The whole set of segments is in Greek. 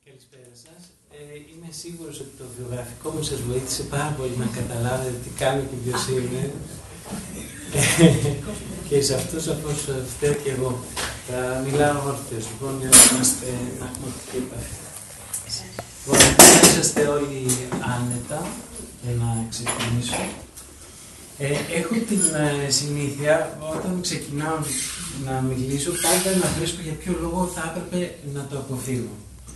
Καλησπέρα σας. Είμαι σίγουρος ότι το βιογραφικό μου σας βοήθησε πάρα πολύ να καταλάβετε τι κάνω και ποιος είμαι. Και σε αυτό σαφώς φταίω και εγώ. Θα μιλάω όρθιος, λοιπόν, για να έχουμε αυτή επαφή. Λοιπόν, να είσαστε όλοι άνετα για να ξεκινήσω. Έχω την συνήθεια, όταν ξεκινάω να μιλήσω, πάντα να βρίσκω για ποιο λόγο θα έπρεπε να το αποφύγω.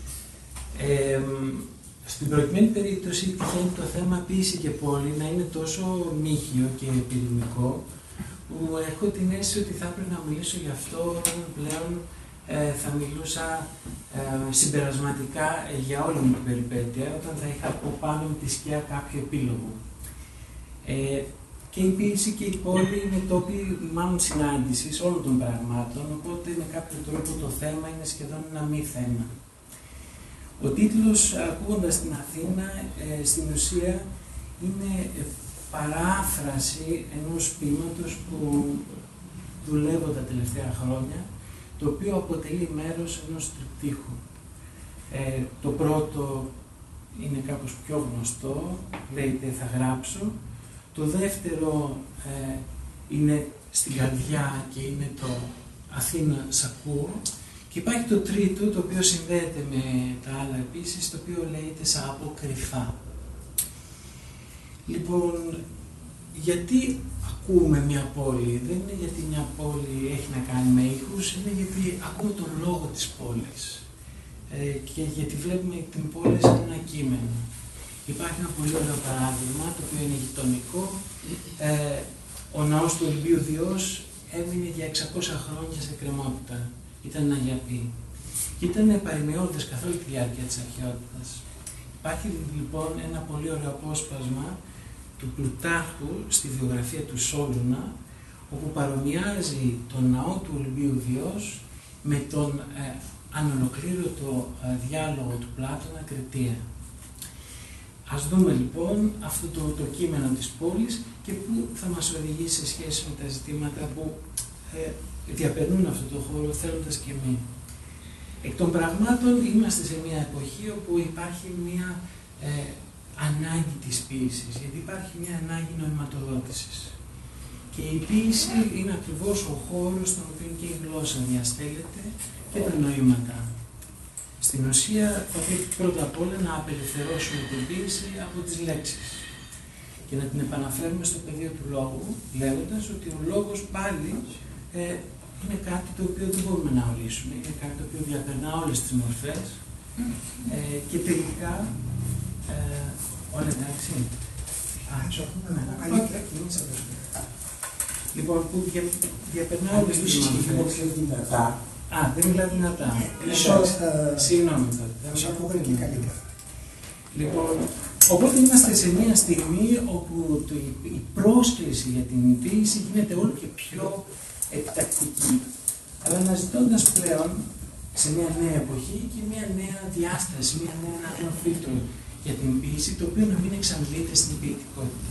Στην προκειμένη περίπτωση τυχαίνει το θέμα ποίηση και πόλη να είναι τόσο νύχιο και πυρηνικό, που έχω την αίσθηση ότι θα έπρεπε να μιλήσω γι' αυτό όταν πλέον θα μιλούσα συμπερασματικά για όλη μου την περιπέτεια, όταν θα είχα από πάνω με τη σκιά κάποιο επίλογο. Και η ποίηση και η πόλη είναι τόποι μάλλον συνάντησης όλων των πραγμάτων, οπότε με κάποιο τρόπο το θέμα είναι σχεδόν ένα μη θέμα. Ο τίτλος, ακούγοντας την Αθήνα, στην ουσία είναι παράφραση ενός ποίηματος που δουλεύω τα τελευταία χρόνια, το οποίο αποτελεί μέρος ενός τριπτύχου. Το πρώτο είναι κάπως πιο γνωστό, λέγεται «Θα γράψω». Το δεύτερο είναι στην καρδιά και είναι το «Αθήνα σ' ακούω». Και υπάρχει το τρίτο, το οποίο συνδέεται με τα άλλα επίσης, το οποίο λέγεται «Σ' αποκρυφά». Λοιπόν, γιατί ακούμε μια πόλη? Δεν είναι γιατί μια πόλη έχει να κάνει με ήχους, είναι γιατί ακούμε τον λόγο της πόλης. Και γιατί βλέπουμε την πόλη σαν ένα κείμενο. Υπάρχει ένα πολύ ωραίο παράδειγμα, το οποίο είναι γειτονικό. Ο ναός του Ολυμπίου Διός έμεινε για 600 χρόνια σε κρεμότητα. Ήταν ένα γιαπί. Και ήταν παρημιώδες καθ' όλη τη διάρκεια της αρχαιότητας. Υπάρχει λοιπόν ένα πολύ ωραίο απόσπασμα του Πλουτάρχου στη βιογραφία του Σόλουνα, όπου παρομοιάζει τον ναό του Ολυμπίου Διός με τον ανολοκλήρωτο διάλογο του Πλάτωνα Κριτία. Ας δούμε λοιπόν αυτό το κείμενο της πόλης και που θα μας οδηγήσει σε σχέση με τα ζητήματα που διαπερνούν αυτό το χώρο θέλοντας και μη. Εκ των πραγμάτων είμαστε σε μια εποχή όπου υπάρχει μια ανάγκη της ποίησης, γιατί υπάρχει μια ανάγκη νοηματοδότησης. Και η ποίηση είναι ακριβώς ο χώρος στον οποίο και η γλώσσα διαστέλλεται και τα νοήματα. Στην ουσία θα πρέπει πρώτα απ' όλα να απελευθερώσουμε την ποίηση από τις λέξεις και να την επαναφέρουμε στο πεδίο του λόγου, λέγοντας ότι ο λόγος πάλι είναι κάτι το οποίο δεν μπορούμε να ορίσουμε, είναι κάτι το οποίο διαπερνά όλες τις μορφές και τελικά όλα εντάξει. Λοιπόν, που διαπερνά όλες τις μορφές. Δεν μιλά δυνατά. Συγγνώμη τότε. Θα σας πω και καλύτερα. Λοιπόν, οπότε είμαστε σε μια στιγμή όπου η πρόσκληση για την ποίηση γίνεται όλο και πιο επιτακτική. Αλλά αναζητώντας πλέον σε μια νέα εποχή και μια νέα διάσταση, ένα νέο φίλτρο για την ποίηση, το οποίο να μην εξαντλείται στην ποιητικότητα.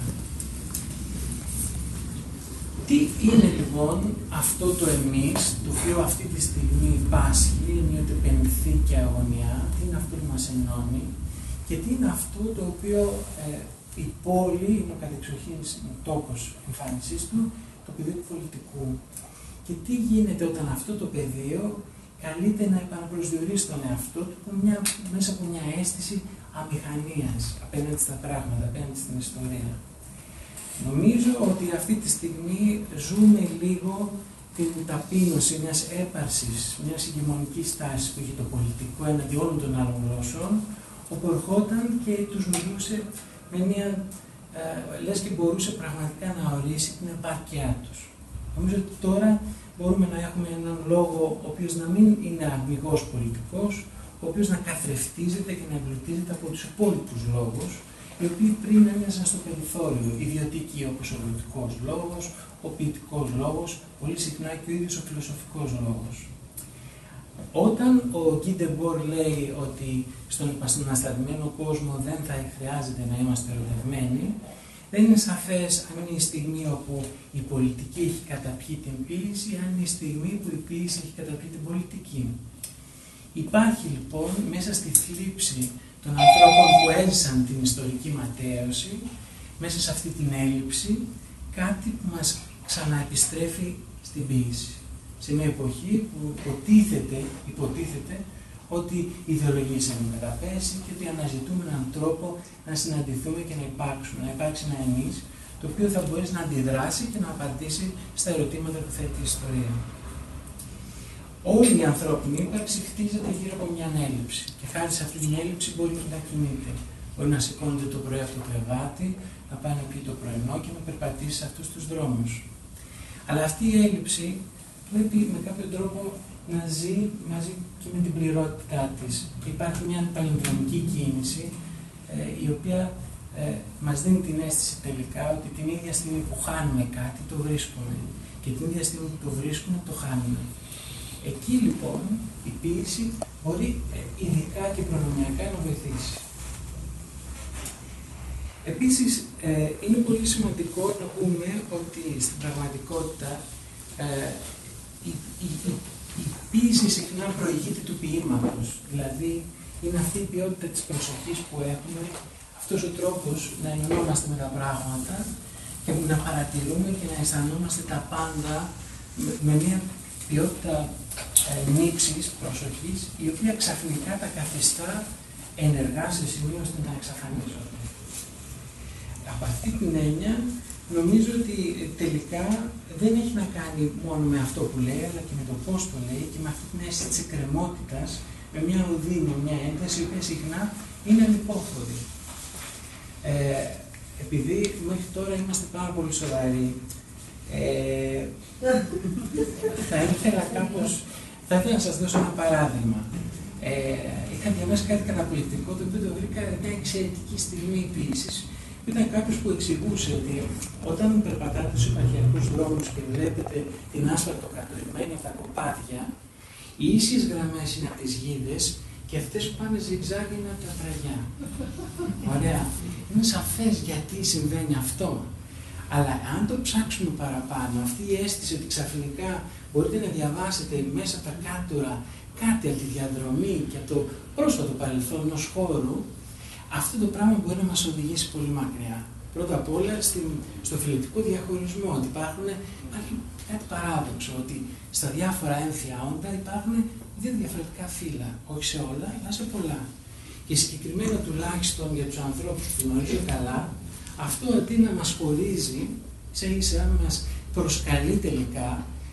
Τι είναι λοιπόν αυτό το εμείς, το οποίο αυτή τη στιγμή πάσχει, ενίοτε πενθεί και αγωνιά, τι είναι αυτό που μας ενώνει και τι είναι αυτό το οποίο η πόλη είναι ο κατεξοχήν τόπος εμφάνισής του, το πεδίο του πολιτικού. Και τι γίνεται όταν αυτό το πεδίο καλείται να επαναπροσδιορίσει τον εαυτό του μέσα από μια αίσθηση αμηχανίας απέναντι στα πράγματα, απέναντι στην ιστορία. Νομίζω ότι αυτή τη στιγμή ζούμε λίγο την ταπείνωση μιας έπαρσης, μιας ηγεμονικής τάσης που έχει το πολιτικό έναντι όλων των άλλων γλώσσων, όπου ερχόταν και τους μιλούσε με μια, λες και μπορούσε πραγματικά να ορίσει την επάρκειά τους. Νομίζω ότι τώρα μπορούμε να έχουμε έναν λόγο ο οποίος να μην είναι αμιγώς πολιτικός, ο οποίος να καθρεφτίζεται και να εμπλουτίζεται από τους υπόλοιπους λόγους, οι οποίοι πριν έμοιαζαν στο περιθώριο, ιδιωτικοί όπως ο γλωτικός λόγος, ο ποιητικός λόγος, πολύ συχνά και ο ίδιος ο φιλοσοφικός λόγος. Όταν ο Γκί Ντεμπόρ λέει ότι στον επαναστατημένο κόσμο δεν θα χρειάζεται να είμαστε ερωτευμένοι, δεν είναι σαφές αν είναι η στιγμή όπου η πολιτική έχει καταπιεί την ποίηση, αν είναι η στιγμή που η ποίηση έχει καταπιεί την πολιτική. Η Υπάρχει λοιπόν μέσα στη θλίψη των ανθρώπων που έζησαν την ιστορική ματέωση, μέσα σε αυτή την έλλειψη, κάτι που μας ξαναεπιστρέφει στην ποίηση. Σε μια εποχή που υποτίθεται ότι οι ιδεολογίες έχουν καταπέσει και ότι αναζητούμε έναν τρόπο να συναντηθούμε και να υπάρξουμε, να υπάρξει ένα εμείς, το οποίο θα μπορέσει να αντιδράσει και να απαντήσει στα ερωτήματα που θέτει η ιστορία. Όλη η ανθρώπινη ύπαρξη χτίζεται γύρω από μια έλλειψη. Και χάρη σε αυτή την έλλειψη μπορεί να κινείται. Μπορεί να σηκώνεται το πρωί από το κρεβάτι, να πάει να πιει το πρωινό και να περπατήσει σε αυτούς τους δρόμους. Αλλά αυτή η έλλειψη πρέπει με κάποιο τρόπο να ζει μαζί και με την πληρότητά της. Και υπάρχει μια παλινδρομική κίνηση η οποία μας δίνει την αίσθηση τελικά ότι την ίδια στιγμή που χάνουμε κάτι το βρίσκουμε και την ίδια στιγμή που το βρίσκουμε το χάνουμε. Εκεί λοιπόν η ποίηση μπορεί ειδικά και προνομιακά να βοηθήσει. Επίσης είναι πολύ σημαντικό να πούμε ότι στην πραγματικότητα η ποίηση συχνά προηγείται του ποίηματος. Δηλαδή είναι αυτή η ποιότητα της προσοχής που έχουμε, αυτός ο τρόπος να ενωνόμαστε με τα πράγματα και να παρατηρούμε και να αισθανόμαστε τα πάντα με μια ποιότητα νύψης, προσοχής, η οποία ξαφνικά τα καθιστά ενεργά σε σημείο ώστε να εξαφανίζονται. Από αυτή την έννοια, νομίζω ότι τελικά δεν έχει να κάνει μόνο με αυτό που λέει, αλλά και με το πώς το λέει και με αυτή την αίσθηση της εκκρεμότητας, με μια οδύνη, με μια ένταση, η οποία συχνά είναι ανυπόφορη. Επειδή μέχρι τώρα είμαστε πάρα πολύ σοβαροί, θα ήθελα να σας δώσω ένα παράδειγμα. Είχα διαβάσει κάτι καταπληκτικό, το οποίο το βρήκα μια εξαιρετική στιγμή ποίησης. Ήταν κάποιος που εξηγούσε ότι όταν περπατάτε στους επαρχιακούς δρόμους και βλέπετε την άσφαλτο κατουρημένη από τα κοπάδια, οι ίσιες γραμμές είναι από τις γίδες και αυτές που πάνε ζιγζάγ είναι από τα τραγιά. Ωραία. Είναι σαφές γιατί συμβαίνει αυτό. Αλλά αν το ψάξουμε παραπάνω, αυτή η αίσθηση ότι ξαφνικά μπορείτε να διαβάσετε μέσα από τα κάτωρα κάτι από τη διαδρομή και από το πρόσφατο παρελθόν ενός χώρου, αυτό το πράγμα μπορεί να μας οδηγήσει πολύ μακριά. Πρώτα απ' όλα στο φιλετικό διαχωρισμό, ότι υπάρχει κάτι παράδοξο, ότι στα διάφορα έμφυα όντα υπάρχουν δύο διαφορετικά φύλλα, όχι σε όλα, αλλά σε πολλά. Και συγκεκριμένα τουλάχιστον για τους ανθρώπους που γνωρίζω καλά, αυτό αντί να μας χωρίζει, ίσα μας προσκαλεί τελικά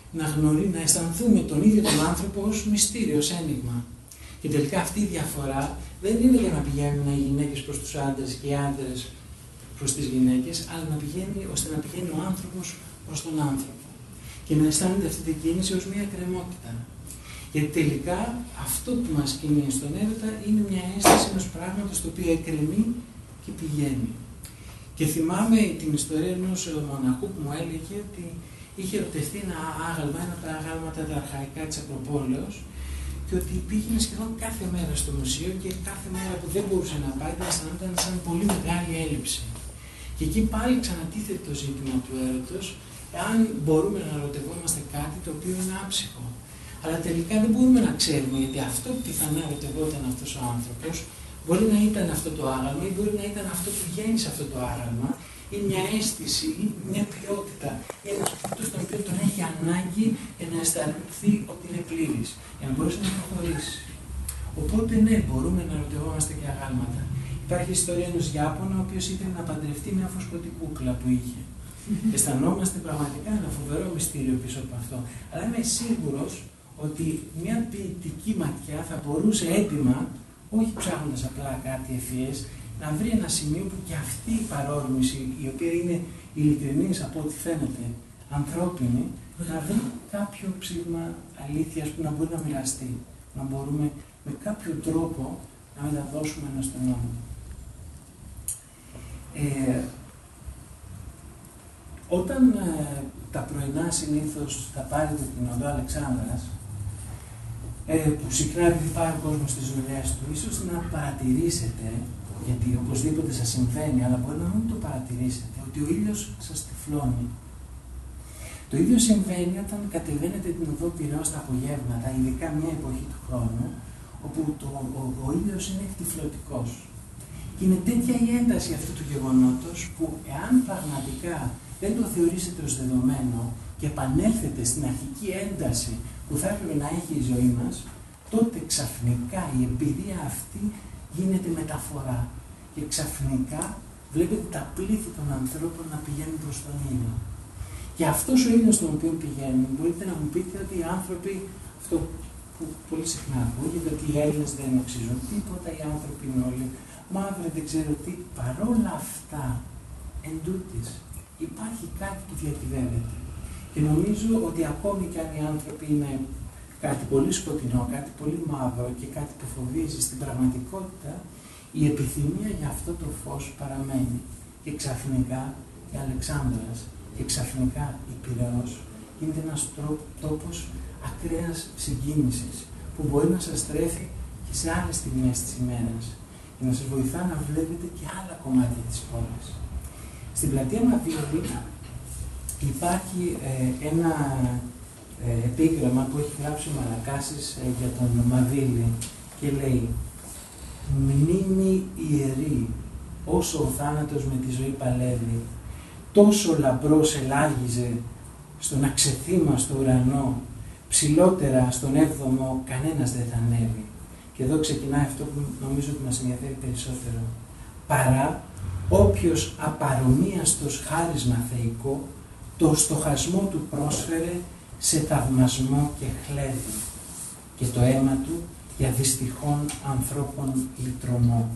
να αισθανθούμε τον ίδιο τον άνθρωπο ως μυστήριο, ως ένιγμα. Και τελικά αυτή η διαφορά δεν είναι για να πηγαίνουν οι γυναίκες προς τους άντρες και οι άντρες προς τις γυναίκες, αλλά ώστε να πηγαίνει ο άνθρωπος προς τον άνθρωπο. Και να αισθάνεται αυτή την κίνηση ως μια κρεμότητα. Γιατί τελικά αυτό που μας κινεί στον έρωτα είναι μια αίσθηση ενός πράγματος το οποίο εκκρεμεί και πηγαίνει. Και θυμάμαι την ιστορία ενός μοναχού που μου έλεγε ότι είχε ερωτευτεί ένα από τα αγάλματα τα αρχαϊκά της Ακροπόλεως και ότι πήγαινε σχεδόν κάθε μέρα στο μουσείο και κάθε μέρα που δεν μπορούσε να πάει αισθανόταν σαν πολύ μεγάλη έλλειψη. Και εκεί πάλι ξανατίθεται το ζήτημα του έρωτος, αν μπορούμε να ερωτευόμαστε κάτι το οποίο είναι άψυχο. Αλλά τελικά δεν μπορούμε να ξέρουμε, γιατί αυτό που πιθανά ερωτευόταν αυτός ο άνθρωπος μπορεί να ήταν αυτό το άγαλμα ή μπορεί να ήταν αυτό που γέννησε αυτό το άγαλμα, ή μια αίσθηση ή μια ποιότητα, ή ένας οποίος τον οποίο τον έχει ανάγκη για να αισθανθεί ότι είναι πλήρης, για να μπορέσει να προχωρήσει. Οπότε ναι, μπορούμε να ερωτευόμαστε και αγάλματα. Υπάρχει η ιστορία ενός Ιάπωνα, ο οποίος ήθελε να παντρευτεί μια φωσκωτή κούκλα που είχε. Αισθανόμαστε πραγματικά ένα φοβερό μυστήριο πίσω από αυτό. Αλλά είμαι σίγουρος ότι μια ποιητική ματιά θα μπορούσε έτοιμα, όχι ψάχνοντας απλά κάτι ευφυές, να βρει ένα σημείο που και αυτή η παρόρμηση, η οποία είναι ειλικρινής από ό,τι φαίνεται, ανθρώπινη, να βρει κάποιο ψήγμα αλήθειας που να μπορεί να μοιραστεί. Να μπορούμε με κάποιο τρόπο να μεταδώσουμε ένα στον άλλο. Όταν τα πρωινά συνήθως θα πάρετε την οδό Αλεξάνδρας, που συχνά επειδή πάει ο κόσμος στις δουλειές του, ίσως να παρατηρήσετε, γιατί οπωσδήποτε σας συμβαίνει, αλλά μπορεί να μην το παρατηρήσετε, ότι ο ήλιος σας τυφλώνει. Το ίδιο συμβαίνει όταν κατεβαίνετε την οδό Πειραιώς τα απογεύματα, ειδικά μια εποχή του χρόνου, όπου ο ήλιος είναι τυφλωτικός. Και είναι τέτοια η ένταση αυτού του γεγονότος που εάν πραγματικά δεν το θεωρήσετε ως δεδομένο και επανέλθετε στην αρχική ένταση που θα έπρεπε να έχει η ζωή μας, τότε ξαφνικά η εμπειρία αυτή γίνεται μεταφορά και ξαφνικά βλέπετε τα πλήθη των ανθρώπων να πηγαίνουν προς τον ήλιο. Και αυτός ο ήλιος στον οποίο πηγαίνουν, μπορείτε να μου πείτε ότι οι άνθρωποι, αυτό που πολύ συχνά ακούγεται, ότι οι Έλληνες δεν αξίζουν τίποτα, οι άνθρωποι είναι όλοι μαύροι, δεν ξέρω τι. Παρόλα αυτά, εν τούτης, υπάρχει κάτι που διακυβεύεται. Και νομίζω ότι ακόμη και αν οι άνθρωποι είναι κάτι πολύ σκοτεινό, κάτι πολύ μαύρο και κάτι που φοβίζει, στην πραγματικότητα η επιθυμία για αυτό το φως παραμένει. Και ξαφνικά η Αλεξάνδρας και ξαφνικά η Πειραιώς γίνεται ένας τόπος ακραίας συγκίνησης που μπορεί να σας τρέφει και σε άλλες στιγμές της ημέρας και να σας βοηθά να βλέπετε και άλλα κομμάτια της πόλης. Στην πλατεία Μαβίλη υπάρχει ένα επίγραμμα που έχει γράψει ο Μαλακάσης για τον Μαβίλη και λέει «Μνήμη ιερή, όσο ο θάνατος με τη ζωή παλεύει, τόσο λαμπρός ελάγιζε στον αξεθήμα στο ουρανό, ψηλότερα στον έβδομο κανένας δεν θα ανέβει». Και εδώ ξεκινάει αυτό που νομίζω ότι μας ενδιαφέρει περισσότερο. Παρά όποιος απαρομοίαστος χάρισμα θεϊκό, το στοχασμό του πρόσφερε σε θαυμασμό και χλέβη και το αίμα του για δυστυχών ανθρώπων λυτρωμό.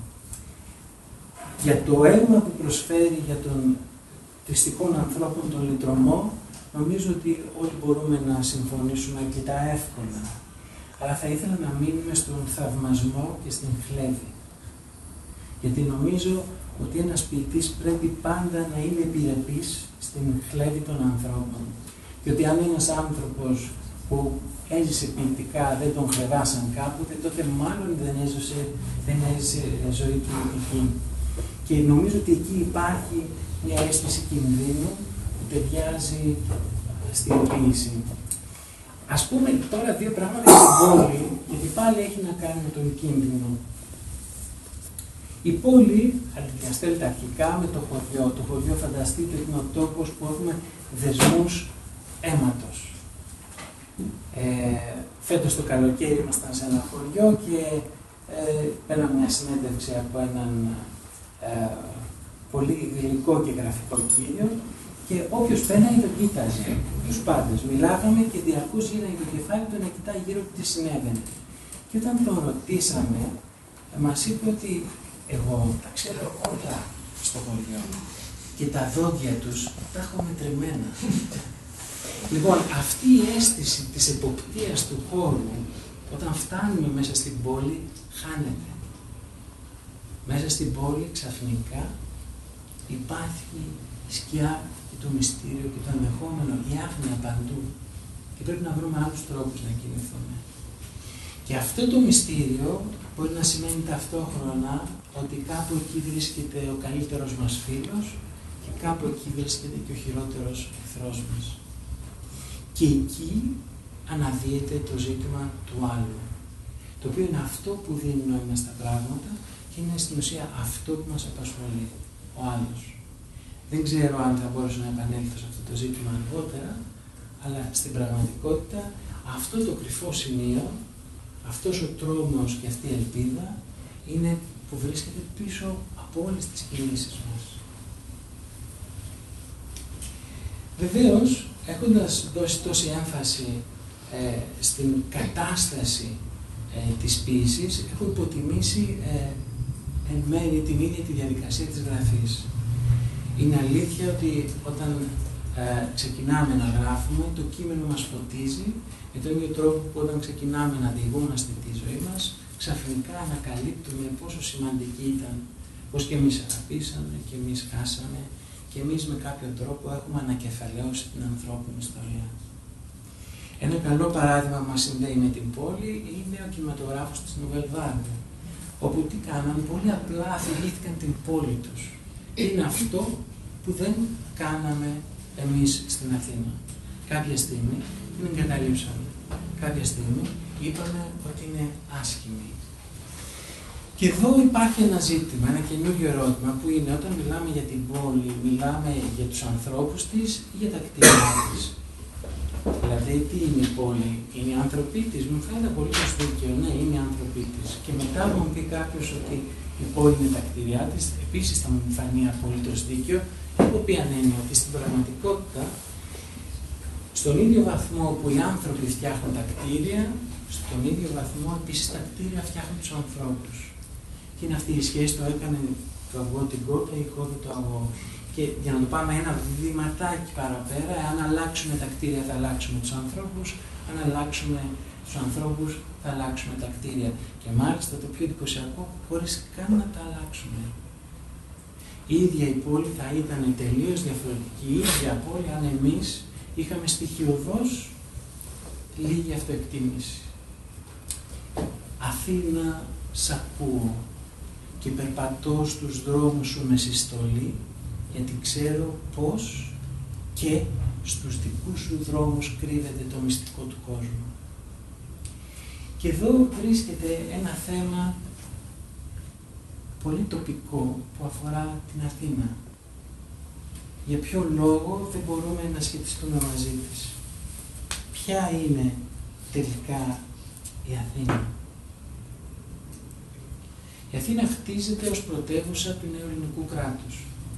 Για το αίμα που προσφέρει για τον δυστυχών ανθρώπων τον λυτρωμό, νομίζω ότι όλοι μπορούμε να συμφωνήσουμε αρκετά εύκολα. Αλλά θα ήθελα να μείνουμε στον θαυμασμό και στην χλέβη. Γιατί νομίζω ότι ένας ποιητής πρέπει πάντα να είναι επιρρεπής στην χλέβη των ανθρώπων. Και ότι αν ένας άνθρωπος που έζησε ποιητικά δεν τον χλεβάσαν κάποτε, τότε μάλλον δεν έζησε ζωή ποιητική. Και νομίζω ότι εκεί υπάρχει μια αίσθηση κινδύνου που ταιριάζει στην ποίηση. Ας πούμε τώρα δύο πράγματα για την πόλη, γιατί πάλι έχει να κάνει με τον κίνδυνο. Η πόλη αντιδιαστέλλεται αρχικά με το χωριό. Το χωριό, φανταστείτε, είναι ο τόπος που έχουμε δεσμούς αίματος. Φέτος το καλοκαίρι ήμασταν σε ένα χωριό και πέραμε μια συνέντευξη από έναν πολύ γλυκό και γραφικό κύριο και όποιος πέρναγε τον κοίταζε, τους πάντες. Μιλάγαμε και διαρκώς γύραγε το κεφάλι του να κοιτάει γύρω του τι συνέβαινε. Και όταν τον ρωτήσαμε, μας είπε ότι εγώ τα ξέρω όλα στο χωριό και τα δόντια τους τα έχω μετρημένα. Λοιπόν, αυτή η αίσθηση της εποπτείας του χώρου, όταν φτάνουμε μέσα στην πόλη, χάνεται. Μέσα στην πόλη ξαφνικά υπάρχει η σκιά και το μυστήριο και το ενδεχόμενο, η άγνοια παντού. Και πρέπει να βρούμε άλλους τρόπους να κινηθούμε. Και αυτό το μυστήριο μπορεί να σημαίνει ταυτόχρονα ότι κάπου εκεί βρίσκεται ο καλύτερος μας φίλος και κάπου εκεί βρίσκεται και ο χειρότερος εχθρός μας. Και εκεί αναδύεται το ζήτημα του άλλου, το οποίο είναι αυτό που δίνει νόημα στα πράγματα και είναι στην ουσία αυτό που μας απασχολεί, ο άλλος. Δεν ξέρω αν θα μπορούσα να επανέλθω σε αυτό το ζήτημα αργότερα, αλλά στην πραγματικότητα αυτό το κρυφό σημείο, αυτός ο τρόμος και αυτή η ελπίδα είναι που βρίσκεται πίσω από όλες τις κινήσεις μας. Βεβαίως, έχοντας δώσει τόση έμφαση στην κατάσταση της ποίησης, έχω υποτιμήσει εν μέρει την ίδια τη διαδικασία της γραφής. Είναι αλήθεια ότι όταν ξεκινάμε να γράφουμε, το κείμενο μας φωτίζει με τον ίδιο τρόπο που όταν ξεκινάμε να διηγούμαστε τη ζωή μας, ξαφνικά ανακαλύπτουμε πόσο σημαντική ήταν, πως και εμείς αγαπήσαμε και εμείς χάσαμε και εμείς με κάποιο τρόπο έχουμε ανακεφαλαίωσει την ανθρώπινη ιστορία. Ένα καλό παράδειγμα που μας συνδέει με την πόλη είναι ο κινηματογράφος της Nouvelle Vague, όπου τι κάνανε, πολύ απλά αφηγήθηκαν την πόλη τους. Είναι αυτό που δεν κάναμε εμείς στην Αθήνα. Κάποια στιγμή την εγκαταλείψαμε. Κάποια στιγμή είπαμε ότι είναι άσχημη. Και εδώ υπάρχει ένα ζήτημα, ένα καινούριο ερώτημα που είναι όταν μιλάμε για την πόλη, μιλάμε για τους ανθρώπους της ή για τα κτίρια της. Δηλαδή, τι είναι η πόλη, είναι οι άνθρωποι της, μου φαίνεται πολύ δίκαιο, ναι, είναι οι άνθρωποι της. Και μετά μου πει κάποιος ότι η πόλη είναι τα κτίρια της, επίσης θα μου φανεί απολύτως δίκαιο, από οποία έννοια ότι στην πραγματικότητα, στον ίδιο βαθμό που οι άνθρωποι φτιάχνουν τα κτίρια, στον ίδιο βαθμό επίσης τα κτίρια φτιάχνουν τους ανθρώπους. Και είναι αυτή η σχέση, το έκανε το αυγό την κότα ή η κότα το αυγό. Και για να το πάμε ένα βηματάκι παραπέρα, αν αλλάξουμε τα κτίρια θα αλλάξουμε τους ανθρώπους, αν αλλάξουμε τους ανθρώπους θα αλλάξουμε τα κτίρια. Και μάλιστα το πιο εντυπωσιακό, χωρίς καν να τα αλλάξουμε. Η ίδια η πόλη θα ήταν τελείως διαφορετική, η ίδια πόλη, αν εμείς είχαμε στοιχειωδώς λίγη αυτοεκτίμηση. Αθήνα, σ' ακούω και περπατώ στους δρόμους σου με συστολή, γιατί ξέρω πώς και στους δικούς σου δρόμους κρύβεται το μυστικό του κόσμου. Και εδώ βρίσκεται ένα θέμα πολύ τοπικό που αφορά την Αθήνα. Για ποιο λόγο δεν μπορούμε να σχετιστούμε μαζί της. Ποια είναι τελικά η Αθήνα. Η Αθήνα χτίζεται ως πρωτεύουσα του νεοελληνικού κράτους.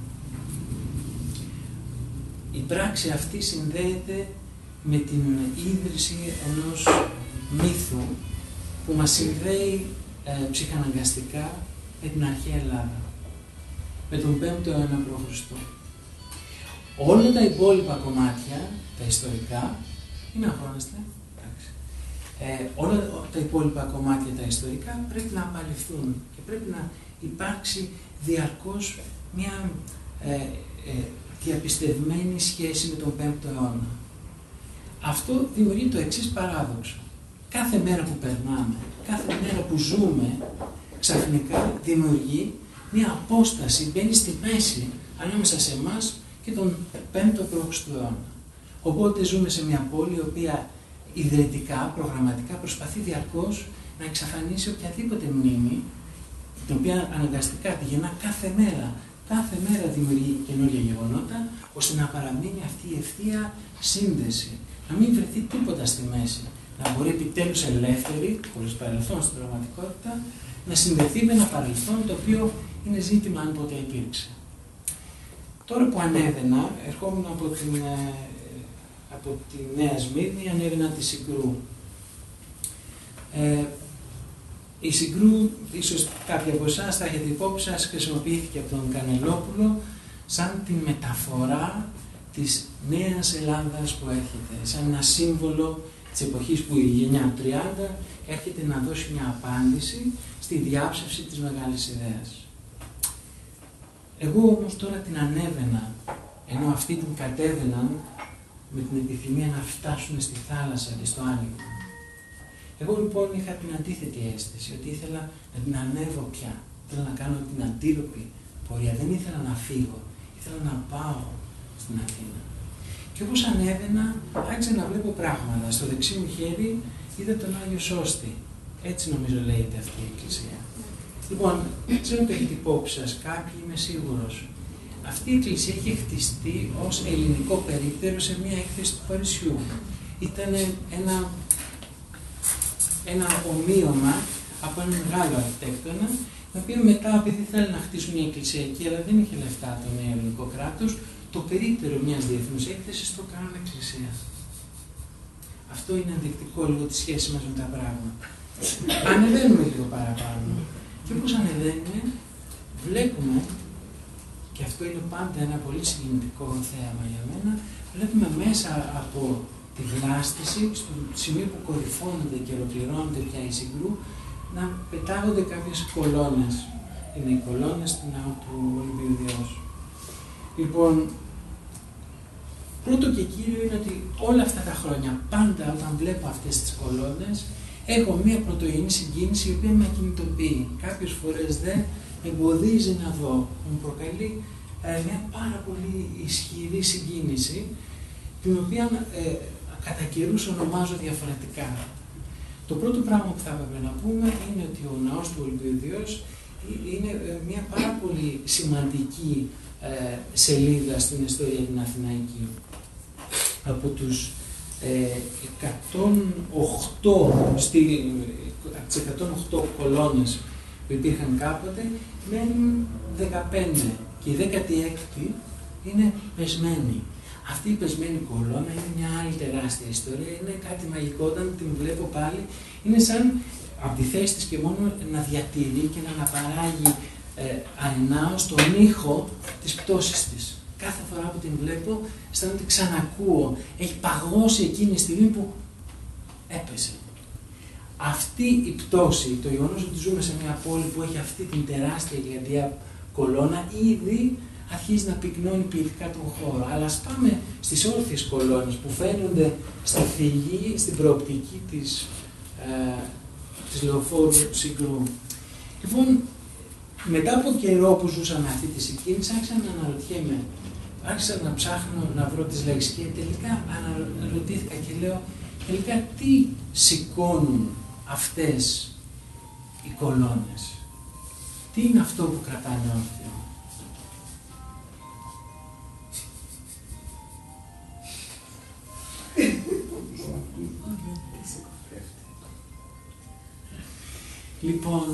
Η πράξη αυτή συνδέεται με την ίδρυση ενός μύθου που μας συνδέει ψυχαναγκαστικά με την αρχαία Ελλάδα, με τον 5ο αιώνα π.Χ. Όλα τα υπόλοιπα κομμάτια, τα ιστορικά, είναι αγώναστε, όλα τα υπόλοιπα κομμάτια τα ιστορικά πρέπει να απαλληφθούν και πρέπει να υπάρξει διαρκώς μια διαπιστευμένη σχέση με τον 5ο αιώνα. Αυτό δημιουργεί το εξής παράδοξο. Κάθε μέρα που περνάμε, κάθε μέρα που ζούμε, ξαφνικά δημιουργεί μια απόσταση, μπαίνει στη μέση ανάμεσα σε εμάς και τον 5ο π.Χ. αιώνα. Οπότε ζούμε σε μια πόλη η οποία ιδρυτικά, προγραμματικά προσπαθεί διαρκώς να εξαφανίσει οποιαδήποτε μνήμη, την οποία αναγκαστικά τη γεννά κάθε μέρα. Κάθε μέρα δημιουργεί καινούργια γεγονότα, ώστε να παραμείνει αυτή η ευθεία σύνδεση. Να μην βρεθεί τίποτα στη μέση. Να μπορεί επιτέλους ελεύθερη, χωρίς παρελθόν στην πραγματικότητα, να συνδεθεί με ένα παρελθόν το οποίο είναι ζήτημα αν ποτέ υπήρξε. Τώρα που ανέβαινα, ερχόμουν από τη Νέα Σμύρνη, ανέβαινα τη Συγκρού. Η Συγκρού, ίσως κάποιοι από εσάς θα έχετε υπόψη σας, χρησιμοποιήθηκε από τον Κανελόπουλο σαν τη μεταφορά της νέας Ελλάδας που έρχεται, σαν ένα σύμβολο της εποχής που η γενιά 30 έρχεται να δώσει μια απάντηση στη διάψευση της μεγάλης ιδέας. Εγώ όμως τώρα την ανέβαινα, ενώ αυτοί την κατέβαιναν με την επιθυμία να φτάσουν στη θάλασσα και στο άνοιγμα. Εγώ λοιπόν είχα την αντίθετη αίσθηση, ότι ήθελα να την ανέβω πια. Ήθελα να κάνω την αντίλοπη πορεία. Δεν ήθελα να φύγω. Ήθελα να πάω στην Αθήνα. Και όπως ανέβαινα, άρχισα να βλέπω πράγματα. Στο δεξί μου χέρι είδα τον Άγιο Σώστη. Έτσι νομίζω λέγεται αυτή η εκκλησία. Λοιπόν, ξέρω ότι έχετε υπόψη σας, κάποιοι είμαι σίγουρος. Αυτή η εκκλησία είχε χτιστεί ως ελληνικό περίπτερο σε μια έκθεση του Παρισιού. Ήταν ένα ομοίωμα από έναν Γάλλο αρχιτέκτονα, το οποίο μετά, επειδή θέλει να χτίσουν μια εκκλησία εκεί, αλλά δεν είχε λεφτά το νέο ελληνικό κράτος, το περίπτερο μιας διεθνούς έκθεσης το κάνουν εκκλησία. Αυτό είναι ενδεικτικό λίγο τη σχέση μας με τα πράγματα. Ανεβαίνουμε λίγο παραπάνω. Και όπως ανεβαίνουμε, βλέπουμε, και αυτό είναι πάντα ένα πολύ συγκινητικό θέαμα για μένα, βλέπουμε μέσα από τη βλάστηση, στο σημείο που κορυφώνεται και ολοκληρώνεται πια η Συγκρού, να πετάγονται κάποιες κολόνες. Είναι οι κολόνες του ναού του Ολυμπίου Διός. Λοιπόν, πρώτο και κύριο είναι ότι όλα αυτά τα χρόνια, πάντα όταν βλέπω αυτές τις κολόνες, έχω μία πρωτογενή συγκίνηση η οποία με ακινητοποιεί. Κάποιες φορές δεν με εμποδίζει να δω. Μου προκαλεί μια πάρα πολύ ισχυρή συγκίνηση, την οποία κατά καιρούς ονομάζω διαφορετικά. Το πρώτο πράγμα που θα έπρεπε να πούμε είναι ότι ο ναός του Ολυμπιοδιός είναι μια πάρα πολύ σημαντική σελίδα στην ιστορία την Αθηναϊκή. Από τους 108 κολόνες που υπήρχαν κάποτε, μένουν 15 και η 16η είναι πεσμένη. Αυτή η πεσμένη κολόνα είναι μια άλλη τεράστια ιστορία, είναι κάτι μαγικό. Όταν την βλέπω πάλι, είναι σαν από τη θέση της και μόνο να διατηρεί και να αναπαράγει αενάως τον ήχο της πτώσης της. Κάθε φορά που την βλέπω, αισθάνομαι ότι ξανακούω. Έχει παγώσει εκείνη τη στιγμή που έπεσε. Αυτή η πτώση, το γεγονός ότι ζούμε σε μια πόλη που έχει αυτή την τεράστια γιγαντιά κολόνα, ήδη αρχίζει να πυκνώνει ποιητικά τον χώρο. Αλλά ας πάμε στις όρθιες κολόνες που φαίνονται στη φυγή, στην προοπτική της λεωφόρου Συγκρού. Λοιπόν, μετά από καιρό που ζούσα με αυτή τη συγκίνηση, άρχισα να αναρωτιέμαι, άρχισα να ψάχνω να βρω τις λέξεις και τελικά αναρωτήθηκα και λέω, τελικά τι σηκώνουν αυτές οι κολόνες, τι είναι αυτό που κρατάνε όρθιο. Λοιπόν,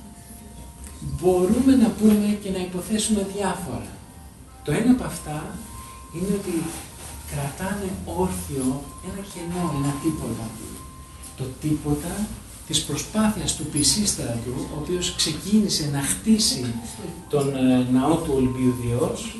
μπορούμε να πούμε και να υποθέσουμε διάφορα. Το ένα από αυτά είναι ότι κρατάνε όρθιο ένα κενό, ένα τίποτα. Το τίποτα της προσπάθειας του Πισίστρατου, ο οποίος ξεκίνησε να χτίσει τον ναό του Ολυμπιοδιός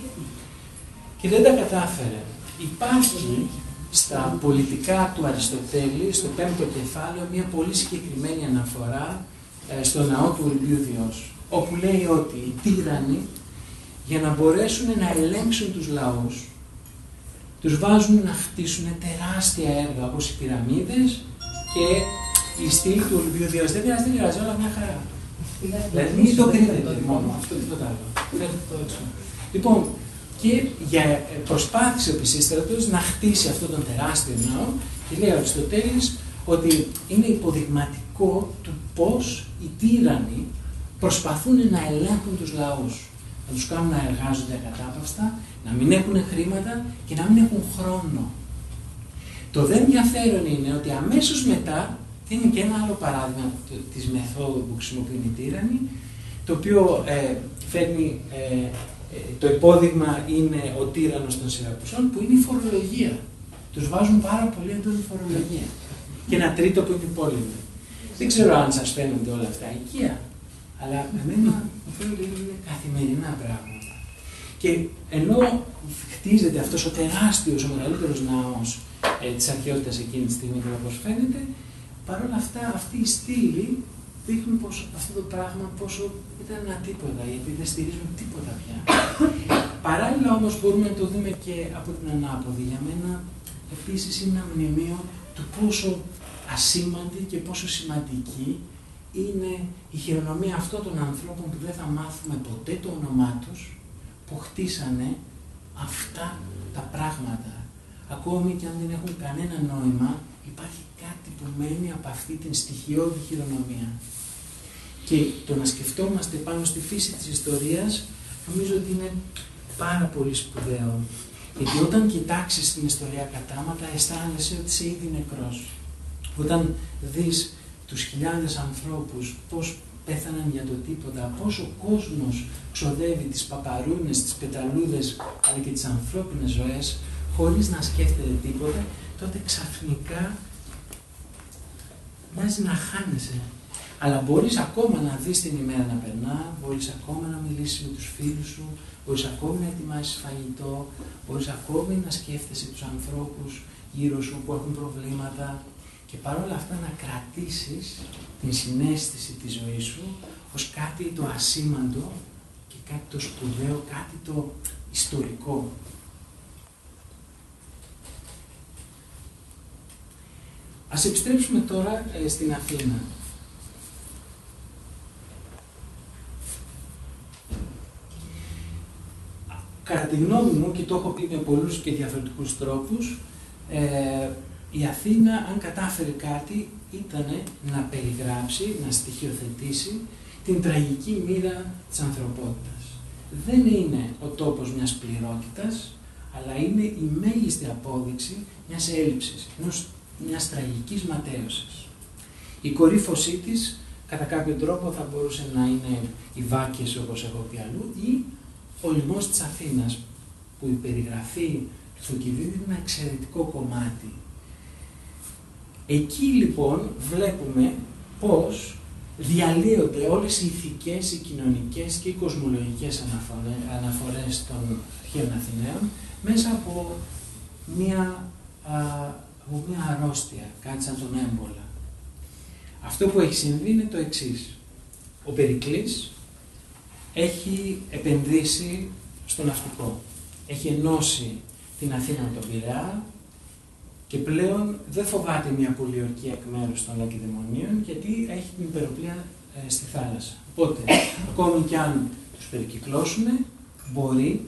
και δεν τα κατάφερε. Υπάρχει στα πολιτικά του Αριστοτέλη, στο 5ο κεφάλαιο, μια πολύ συγκεκριμένη αναφορά στο ναό του Ολυμπιοδιός, όπου λέει ότι οι τύραννοι, για να μπορέσουν να ελέγξουν τους λαούς, τους βάζουν να χτίσουν τεράστια έργα όπως οι πυραμίδες και η στήλη του Ολυμπιοδιός. Δεν πειράζει, όλα μια χαρά. Δηλαδή μην το κρίνετε μόνο, αυτό τίποτα άλλο. Φέρτε το έξω. Λοιπόν, και προσπάθησε ο Πισίστρατος να χτίσει αυτόν τον τεράστιο ναό και λέει ο Αριστοτέλης ότι είναι υποδειγματικό του πώς οι τύραννοι προσπαθούν να ελέγχουν τους λαούς. Να τους κάνουν να εργάζονται ακατάπαυστα, να μην έχουν χρήματα και να μην έχουν χρόνο. Το δε ενδιαφέρον είναι ότι αμέσως μετά δίνει και ένα άλλο παράδειγμα της μεθόδου που χρησιμοποιούν οι τύραννοι, το οποίο φέρνει, το υπόδειγμα είναι ο τύραννος των Σιρακουσών, που είναι η φορολογία. Τους βάζουν πάρα πολύ έντονη φορολογία. Και ένα τρίτο που είναι η πόλεμη. Δεν ξέρω αν σας φαίνονται όλα αυτά οικεία, αλλά εμένα μου φαίνονται είναι καθημερινά πράγματα. Και ενώ χτίζεται αυτός ο τεράστιος, ο μεγαλύτερος ναός της αρχαιότητας εκείνη τη στιγμή και όπως φαίνεται, παρόλα αυτά αυτοί οι στήλοι δείχνουν πως αυτό το πράγμα πόσο ήταν ένα τίποτα, γιατί δεν στηρίζουν τίποτα πια. Παράλληλα όμως μπορούμε να το δούμε και από την ανάποδη. Για μένα επίσης είναι ένα μνημείο του πόσο ασήμαντη και πόσο σημαντική είναι η χειρονομία αυτών των ανθρώπων που δεν θα μάθουμε ποτέ το όνομά τους, που χτίσανε αυτά τα πράγματα. Ακόμη και αν δεν έχουν κανένα νόημα, υπάρχει κάτι που μένει από αυτή την στοιχειώδη χειρονομία. Και το να σκεφτόμαστε πάνω στη φύση της ιστορίας, νομίζω ότι είναι πάρα πολύ σπουδαίο. Γιατί όταν κοιτάξεις την ιστορία κατάματα, αισθάνεσαι ότι είσαι ήδη νεκρός. Όταν δεις τους χιλιάδες ανθρώπους πώς πέθαναν για το τίποτα, πόσο κόσμος ξοδεύει τις παπαρούνες, τις πεταλούδες, αλλά και τις ανθρώπινες ζωές, χωρίς να σκέφτεται τίποτα, τότε ξαφνικά μοιάζει να χάνεσαι. Αλλά μπορείς ακόμα να δεις την ημέρα να περνά, μπορείς ακόμα να μιλήσεις με τους φίλους σου, μπορείς ακόμη να ετοιμάσεις φαγητό, μπορείς ακόμη να σκέφτεσαι τους ανθρώπους γύρω σου που έχουν προβλήματα και παρόλα αυτά να κρατήσεις την συναίσθηση της ζωής σου ως κάτι το ασήμαντο και κάτι το σπουδαίο, κάτι το ιστορικό. Ας επιστρέψουμε τώρα στην Αθήνα. Κατά τη γνώμη μου, και το έχω πει με πολλούς και διαφορετικούς τρόπους, η Αθήνα, αν κατάφερε κάτι, ήταν να περιγράψει, να στοιχειοθετήσει την τραγική μοίρα της ανθρωπότητας. Δεν είναι ο τόπος μιας πληρότητας, αλλά είναι η μέγιστη απόδειξη μιας έλλειψης, μιας τραγικής ματέωσης. Η κορύφωσή της, κατά κάποιο τρόπο, θα μπορούσε να είναι οι Βάκες, όπως έχω πει αλλού, ή ο λοιμός της Αθήνας, που η περιγραφή του Θουκυδίδη είναι ένα εξαιρετικό κομμάτι. Εκεί λοιπόν βλέπουμε πώς διαλύονται όλες οι ηθικές, οι κοινωνικές και οι κοσμολογικές αναφορές των αρχαίων Αθηναίων μέσα από μία αρρώστια, κάτι σαν τον έμπολα. Αυτό που έχει συμβεί είναι το εξής. Ο Περικλής έχει επενδύσει στο ναυτικό. Έχει ενώσει την Αθήνα με τον Πειραιά και πλέον δεν φοβάται μια πολιορκία εκ μέρους των Λακεδαιμονίων, γιατί έχει την υπεροπλία στη θάλασσα. Οπότε, ακόμη κι αν τους περικυκλώσουν, μπορεί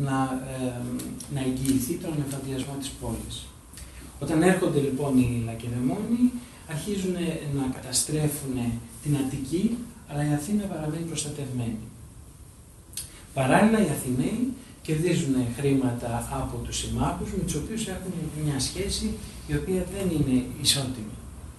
να εγγυηθεί τον εφοδιασμό της πόλης. Όταν έρχονται λοιπόν οι Λακεδαιμόνοι, αρχίζουν να καταστρέφουν την Αττική, αλλά η Αθήνα παραμένει προστατευμένη. Παράλληλα, οι Αθηναίοι κερδίζουν χρήματα από τους συμμάχους, με τους οποίους έχουν μια σχέση η οποία δεν είναι ισότιμη.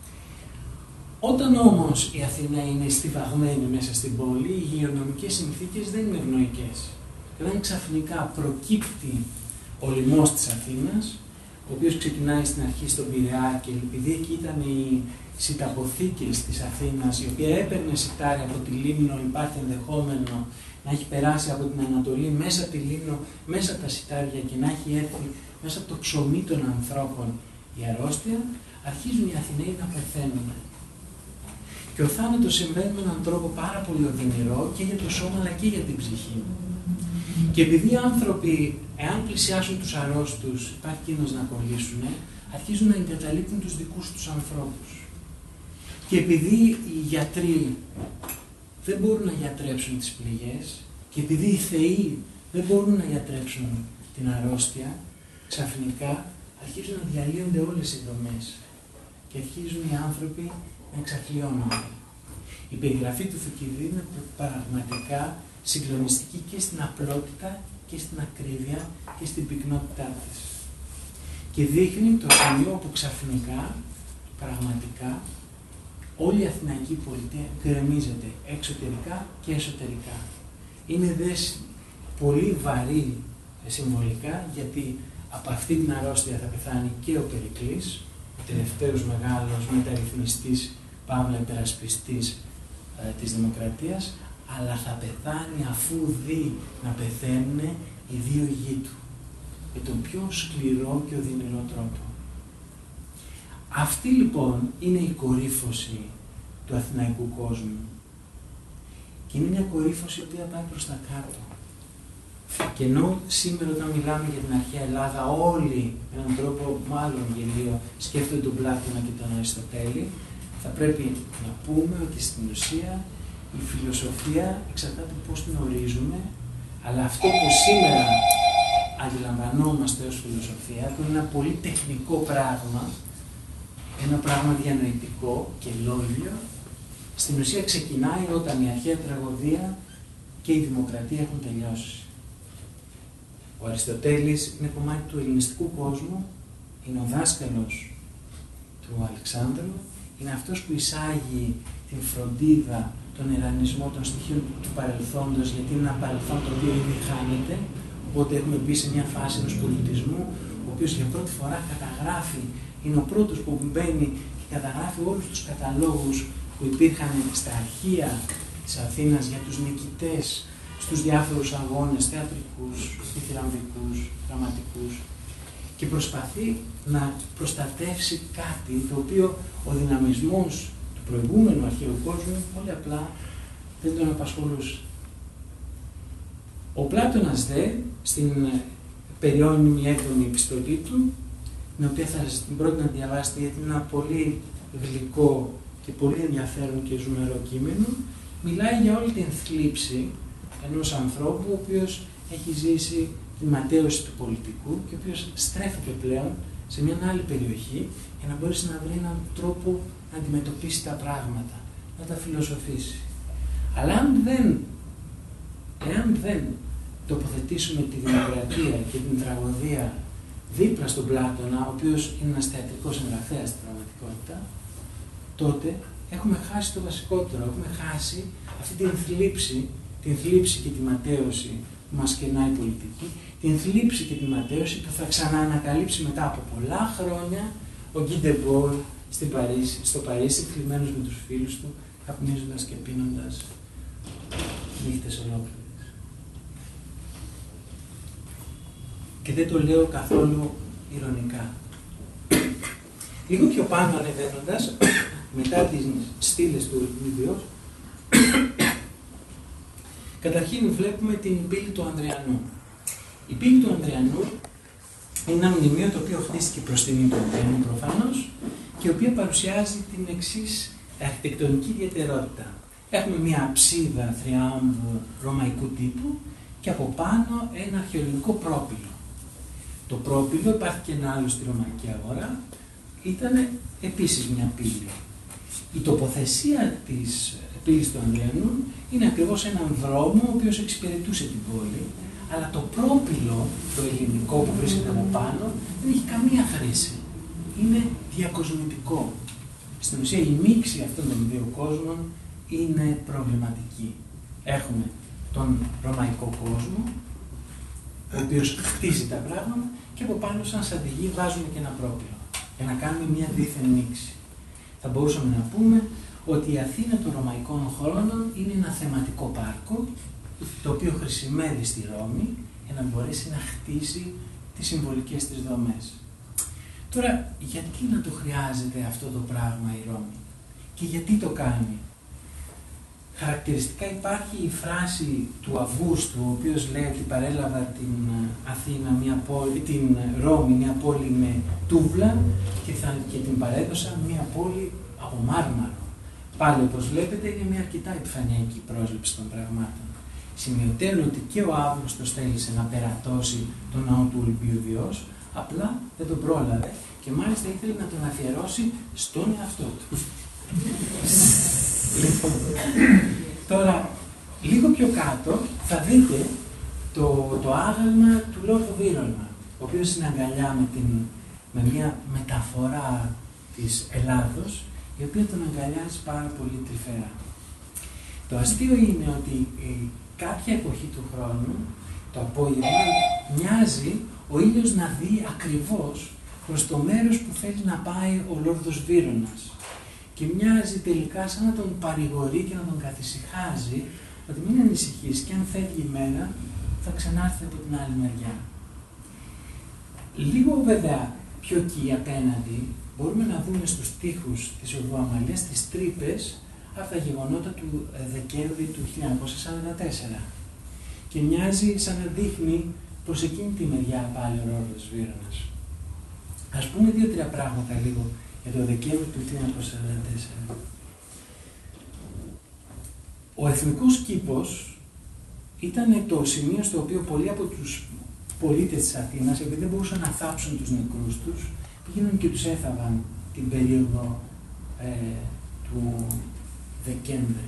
Όταν όμως οι Αθηναίοι είναι στιβαγμένοι μέσα στην πόλη, οι υγειονομικές συνθήκες δεν είναι ευνοϊκές. Και όταν ξαφνικά προκύπτει ο λοιμός της Αθήνας, ο οποίος ξεκινάει στην αρχή στον Πειραιά και επειδή εκεί ήταν οι σιταποθήκες της Αθήνας, η οποία έπαιρνε σιτάρι από τη Λίμνο, υπάρχει ενδεχόμενο να έχει περάσει από την Ανατολή μέσα από τη Λίμνο, μέσα από τα σιτάρια και να έχει έρθει μέσα από το ψωμί των ανθρώπων η αρρώστια, αρχίζουν οι Αθηναίοι να πεθαίνουν. Και ο θάνατος συμβαίνει με έναν τρόπο πάρα πολύ οδυνηρό και για το σώμα αλλά και για την ψυχή. Και επειδή οι άνθρωποι, εάν πλησιάσουν τους αρρώστους, υπάρχει κίνδυνος να κολλήσουν, αρχίζουν να εγκαταλείπουν τους δικούς τους ανθρώπους. Και επειδή οι γιατροί δεν μπορούν να γιατρέψουν τις πληγές και επειδή οι θεοί δεν μπορούν να γιατρέψουν την αρρώστια, ξαφνικά αρχίζουν να διαλύονται όλες οι δομές και αρχίζουν οι άνθρωποι να εξαθλιώνονται. Η περιγραφή του Θουκυδίδη είναι πραγματικά συγκλονιστική και στην απλότητα και στην ακρίβεια και στην πυκνότητά της. Και δείχνει το σημείο όπου ξαφνικά, πραγματικά, όλη η Αθηναϊκή πολιτεία γκρεμίζεται εξωτερικά και εσωτερικά. Είναι πολύ βαρύ συμβολικά, γιατί από αυτή την αρρώστια θα πεθάνει και ο Περικλής, ο τελευταίος μεγάλος μεταρρυθμιστής, παύλα υπερασπιστής της δημοκρατίας, αλλά θα πεθάνει αφού δει να πεθαίνουν οι δύο γη του, με τον πιο σκληρό και οδυνηρό τρόπο. Αυτή λοιπόν είναι η κορύφωση του αθηναϊκού κόσμου. Και είναι μια κορύφωση η οποία πάει προς τα κάτω. Και ενώ σήμερα όταν μιλάμε για την αρχαία Ελλάδα όλοι με έναν τρόπο μάλλον γελίο σκέφτονται τον Πλάτωνα και τον Αριστοτέλη, θα πρέπει να πούμε ότι στην ουσία η φιλοσοφία εξαρτάται πώς την ορίζουμε, αλλά αυτό που σήμερα αντιλαμβανόμαστε ως φιλοσοφία, που είναι ένα πολύ τεχνικό πράγμα, ένα πράγμα διανοητικό και λόγιο, στην ουσία ξεκινάει όταν η αρχαία τραγωδία και η δημοκρατία έχουν τελειώσει. Ο Αριστοτέλης είναι κομμάτι του ελληνιστικού κόσμου, είναι ο δάσκαλος του Αλεξάνδρου, είναι αυτός που εισάγει την φροντίδα, τον ερανισμό των στοιχείων του παρελθόντος, γιατί είναι ένα παρελθόν το οποίο ήδη χάνεται, οπότε έχουμε μπει σε μια φάση ενός πολιτισμού, ο οποίος για πρώτη φορά καταγράφει, είναι ο πρώτος που μπαίνει και καταγράφει όλους τους καταλόγους που υπήρχαν στα αρχεία της Αθήνας για τους νικητές στους διάφορους αγώνες θεατρικούς, διθυραμβικούς, δραματικούς και προσπαθεί να προστατεύσει κάτι το οποίο ο δυναμισμός του προηγούμενου αρχαίου κόσμου πολύ απλά δεν τον απασχολούσε. Ο Πλάτωνας δε, στην περιώνυμη 7η επιστολή του, την οποία θα σας την πρώτη να διαβάσετε γιατί είναι ένα πολύ γλυκό και πολύ ενδιαφέρον και ζουμερό κείμενο, μιλάει για όλη την θλίψη ενός ανθρώπου ο οποίος έχει ζήσει τη ματέωση του πολιτικού και ο οποίος στρέφεται πλέον σε μια άλλη περιοχή για να μπορέσει να βρει έναν τρόπο να αντιμετωπίσει τα πράγματα, να τα φιλοσοφήσει. Αλλά εάν δεν τοποθετήσουμε τη δημοκρατία και την τραγωδία δίπλα στον Πλάτωνα, ο οποίος είναι ένας θεατρικός συγγραφέας στην πραγματικότητα, τότε έχουμε χάσει το βασικότερο. Έχουμε χάσει αυτή την θλίψη και τη ματέωση που μας κενάει η πολιτική, την θλίψη και τη ματέωση που θα ξαναανακαλύψει μετά από πολλά χρόνια ο Γκί Ντεμπόρ στο Παρίσι, θλιμμένος με τους φίλους του, καπνίζοντας και πίνοντας νύχτες ολόκληρες. Και δεν το λέω καθόλου ηρωνικά. Λίγο πιο πάνω ανεβαίνοντας, μετά τις στήλες του βίντεο, καταρχήν βλέπουμε την πύλη του Ανδριανού. Η πύλη του Ανδριανού είναι ένα μνημείο το οποίο χτίστηκε προς τιμή του Ανδριανού προφανώς και η οποία παρουσιάζει την εξής αρχιτεκτονική ιδιαιτερότητα. Έχουμε μια αψίδα θριάμβου ρωμαϊκού τύπου και από πάνω ένα αρχαιολογικό πρόπυλο. Το πρόπυλο, υπάρχει και ένα άλλο στη ρωμαϊκή αγορά, ήταν επίσης μια πύλη. Η τοποθεσία της πύλης του Ανδριανού είναι ακριβώς έναν δρόμο ο οποίος εξυπηρετούσε την πόλη, αλλά το πρόπυλο, το ελληνικό που βρίσκεται από πάνω, δεν έχει καμία χρήση. Είναι διακοσμητικό. Στην ουσία η μίξη αυτών των δύο κόσμων είναι προβληματική. Έχουμε τον ρωμαϊκό κόσμο, ο οποίος χτίζει τα πράγματα και από πάνω σαν σαντιγί βάζουμε και ένα πρόπυλο για να κάνουμε μια δίθεν μίξη. Θα μπορούσαμε να πούμε ότι η Αθήνα των ρωμαϊκών χρόνων είναι ένα θεματικό πάρκο το οποίο χρησιμεύει στη Ρώμη για να μπορέσει να χτίσει τις συμβολικές της δομές. Τώρα, γιατί να το χρειάζεται αυτό το πράγμα η Ρώμη και γιατί το κάνει? Χαρακτηριστικά υπάρχει η φράση του Αυγούστου, ο οποίος λέει ότι παρέλαβα την Αθήνα, την Ρώμη, μια πόλη με τούβλα και την παρέδωσα μια πόλη από μάρμαρο. Πάλι, όπως βλέπετε, είναι μια αρκετά επιφανειακή πρόσληψη των πραγμάτων. Σημειωτέρο ότι και ο Αύγουστος θέλησε να περατώσει τον ναό του Ολυμπίου Διός, απλά δεν τον πρόλαβε και μάλιστα ήθελε να τον αφιερώσει στον εαυτό του. Λοιπόν, τώρα, λίγο πιο κάτω θα δείτε το άγαλμα του Λόρδου Βίρονμα, ο οποίος είναι αγκαλιά με μια μεταφορά της Ελλάδος, η οποία τον αγκαλιάζει πάρα πολύ τρυφερά. Το αστείο είναι ότι κάποια εποχή του χρόνου, το απόγευμα, μοιάζει ο ήλιος να δει ακριβώς προς το μέρος που θέλει να πάει ο Λόρδος Βίρονας. Και μοιάζει τελικά σαν να τον παρηγορεί και να τον καθησυχάζει ότι μην ανησυχείς και αν φεύγει η μέρα θα ξανάρθει από την άλλη μεριά. Λίγο βέβαια πιο εκεί απέναντι μπορούμε να δούμε στους τοίχους της Οδού Αμαλίας τις τρύπες από τα γεγονότα του Δεκέμβρη του 1944 και μοιάζει σαν να δείχνει προς εκείνη τη μεριά πάλι ο Λόρδος Βίρονας. Ας πούμε 2-3 πράγματα λίγο για το Δεκέμβρη του 1944. Ο εθνικός κήπος ήταν το σημείο στο οποίο πολλοί από τους πολίτες της Αθήνας, επειδή δεν μπορούσαν να θάψουν τους νεκρούς τους, πήγαιναν και τους έθαβαν την περίοδο του Δεκέμβρη.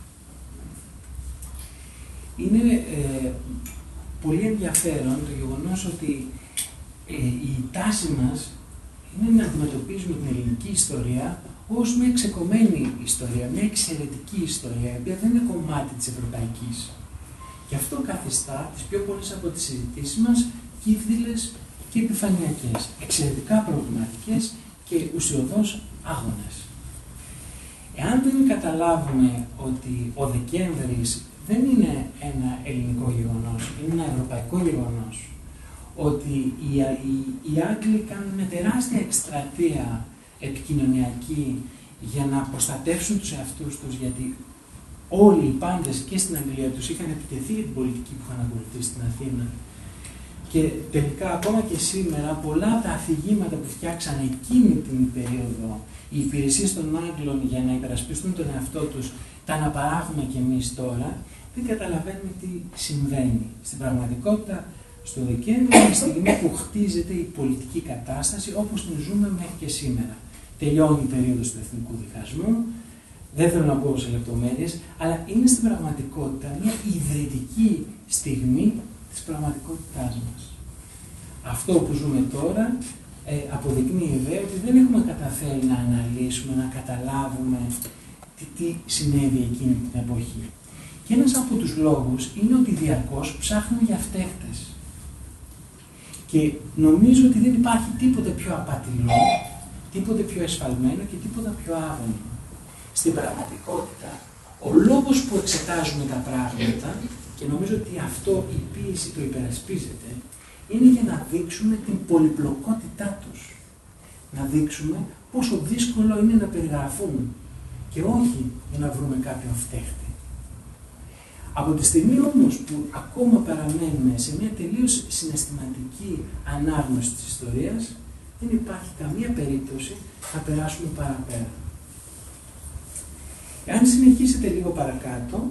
Είναι πολύ ενδιαφέρον το γεγονός ότι η τάση μας είναι να αντιμετωπίζουμε την ελληνική ιστορία ως μια ξεκομμένη ιστορία, μια εξαιρετική ιστορία, η οποία δεν είναι κομμάτι της ευρωπαϊκής. Γι' αυτό καθιστά τις πιο πολλές από τις συζητήσεις μας κύφδηλες και επιφανειακές, εξαιρετικά προβληματικές και ουσιωδώς άγονες. Εάν δεν καταλάβουμε ότι ο Δεκέμβρης δεν είναι ένα ελληνικό γεγονός, είναι ένα ευρωπαϊκό γεγονός, ότι οι Άγγλοι κάνουν με τεράστια εκστρατεία επικοινωνιακή για να προστατεύσουν τους εαυτούς τους, γιατί όλοι οι πάντες και στην Αγγλία τους είχαν επιτεθεί για την πολιτική που είχαν ακολουθήσει στην Αθήνα. Και τελικά ακόμα και σήμερα πολλά από τα αφηγήματα που φτιάξαν εκείνη την περίοδο οι υπηρεσίες των Άγγλων για να υπερασπιστούν τον εαυτό τους, τα αναπαράγουμε κι εμείς τώρα, δεν καταλαβαίνουμε τι συμβαίνει. Στην πραγματικότητα Στο Δεκέμβριο είναι η στιγμή που χτίζεται η πολιτική κατάσταση όπως την ζούμε μέχρι και σήμερα. Τελειώνει η περίοδος του εθνικού διχασμού, δεν θέλω να μπω σε λεπτομέρειες, αλλά είναι στην πραγματικότητα μια ιδρυτική στιγμή της πραγματικότητάς μας. Αυτό που ζούμε τώρα αποδεικνύει βέβαια ότι δεν έχουμε καταφέρει να αναλύσουμε, να καταλάβουμε τι συνέβη εκείνη την εποχή. Και ένας από τους λόγους είναι ότι διαρκώς ψάχνουμε για φταίχτες. Και νομίζω ότι δεν υπάρχει τίποτε πιο απατηλό, τίποτε πιο εσφαλμένο και τίποτα πιο άγωνο. Στην πραγματικότητα, ο λόγος που εξετάζουμε τα πράγματα, και νομίζω ότι αυτό η ποίηση το υπερασπίζεται, είναι για να δείξουμε την πολυπλοκότητά τους. Να δείξουμε πόσο δύσκολο είναι να περιγραφούν και όχι για να βρούμε κάποιον φταίχτη. Από τη στιγμή όμως που ακόμα παραμένουμε σε μια τελείως συναισθηματική ανάγνωση της ιστορίας, δεν υπάρχει καμία περίπτωση να περάσουμε παραπέρα. Αν συνεχίσετε λίγο παρακάτω,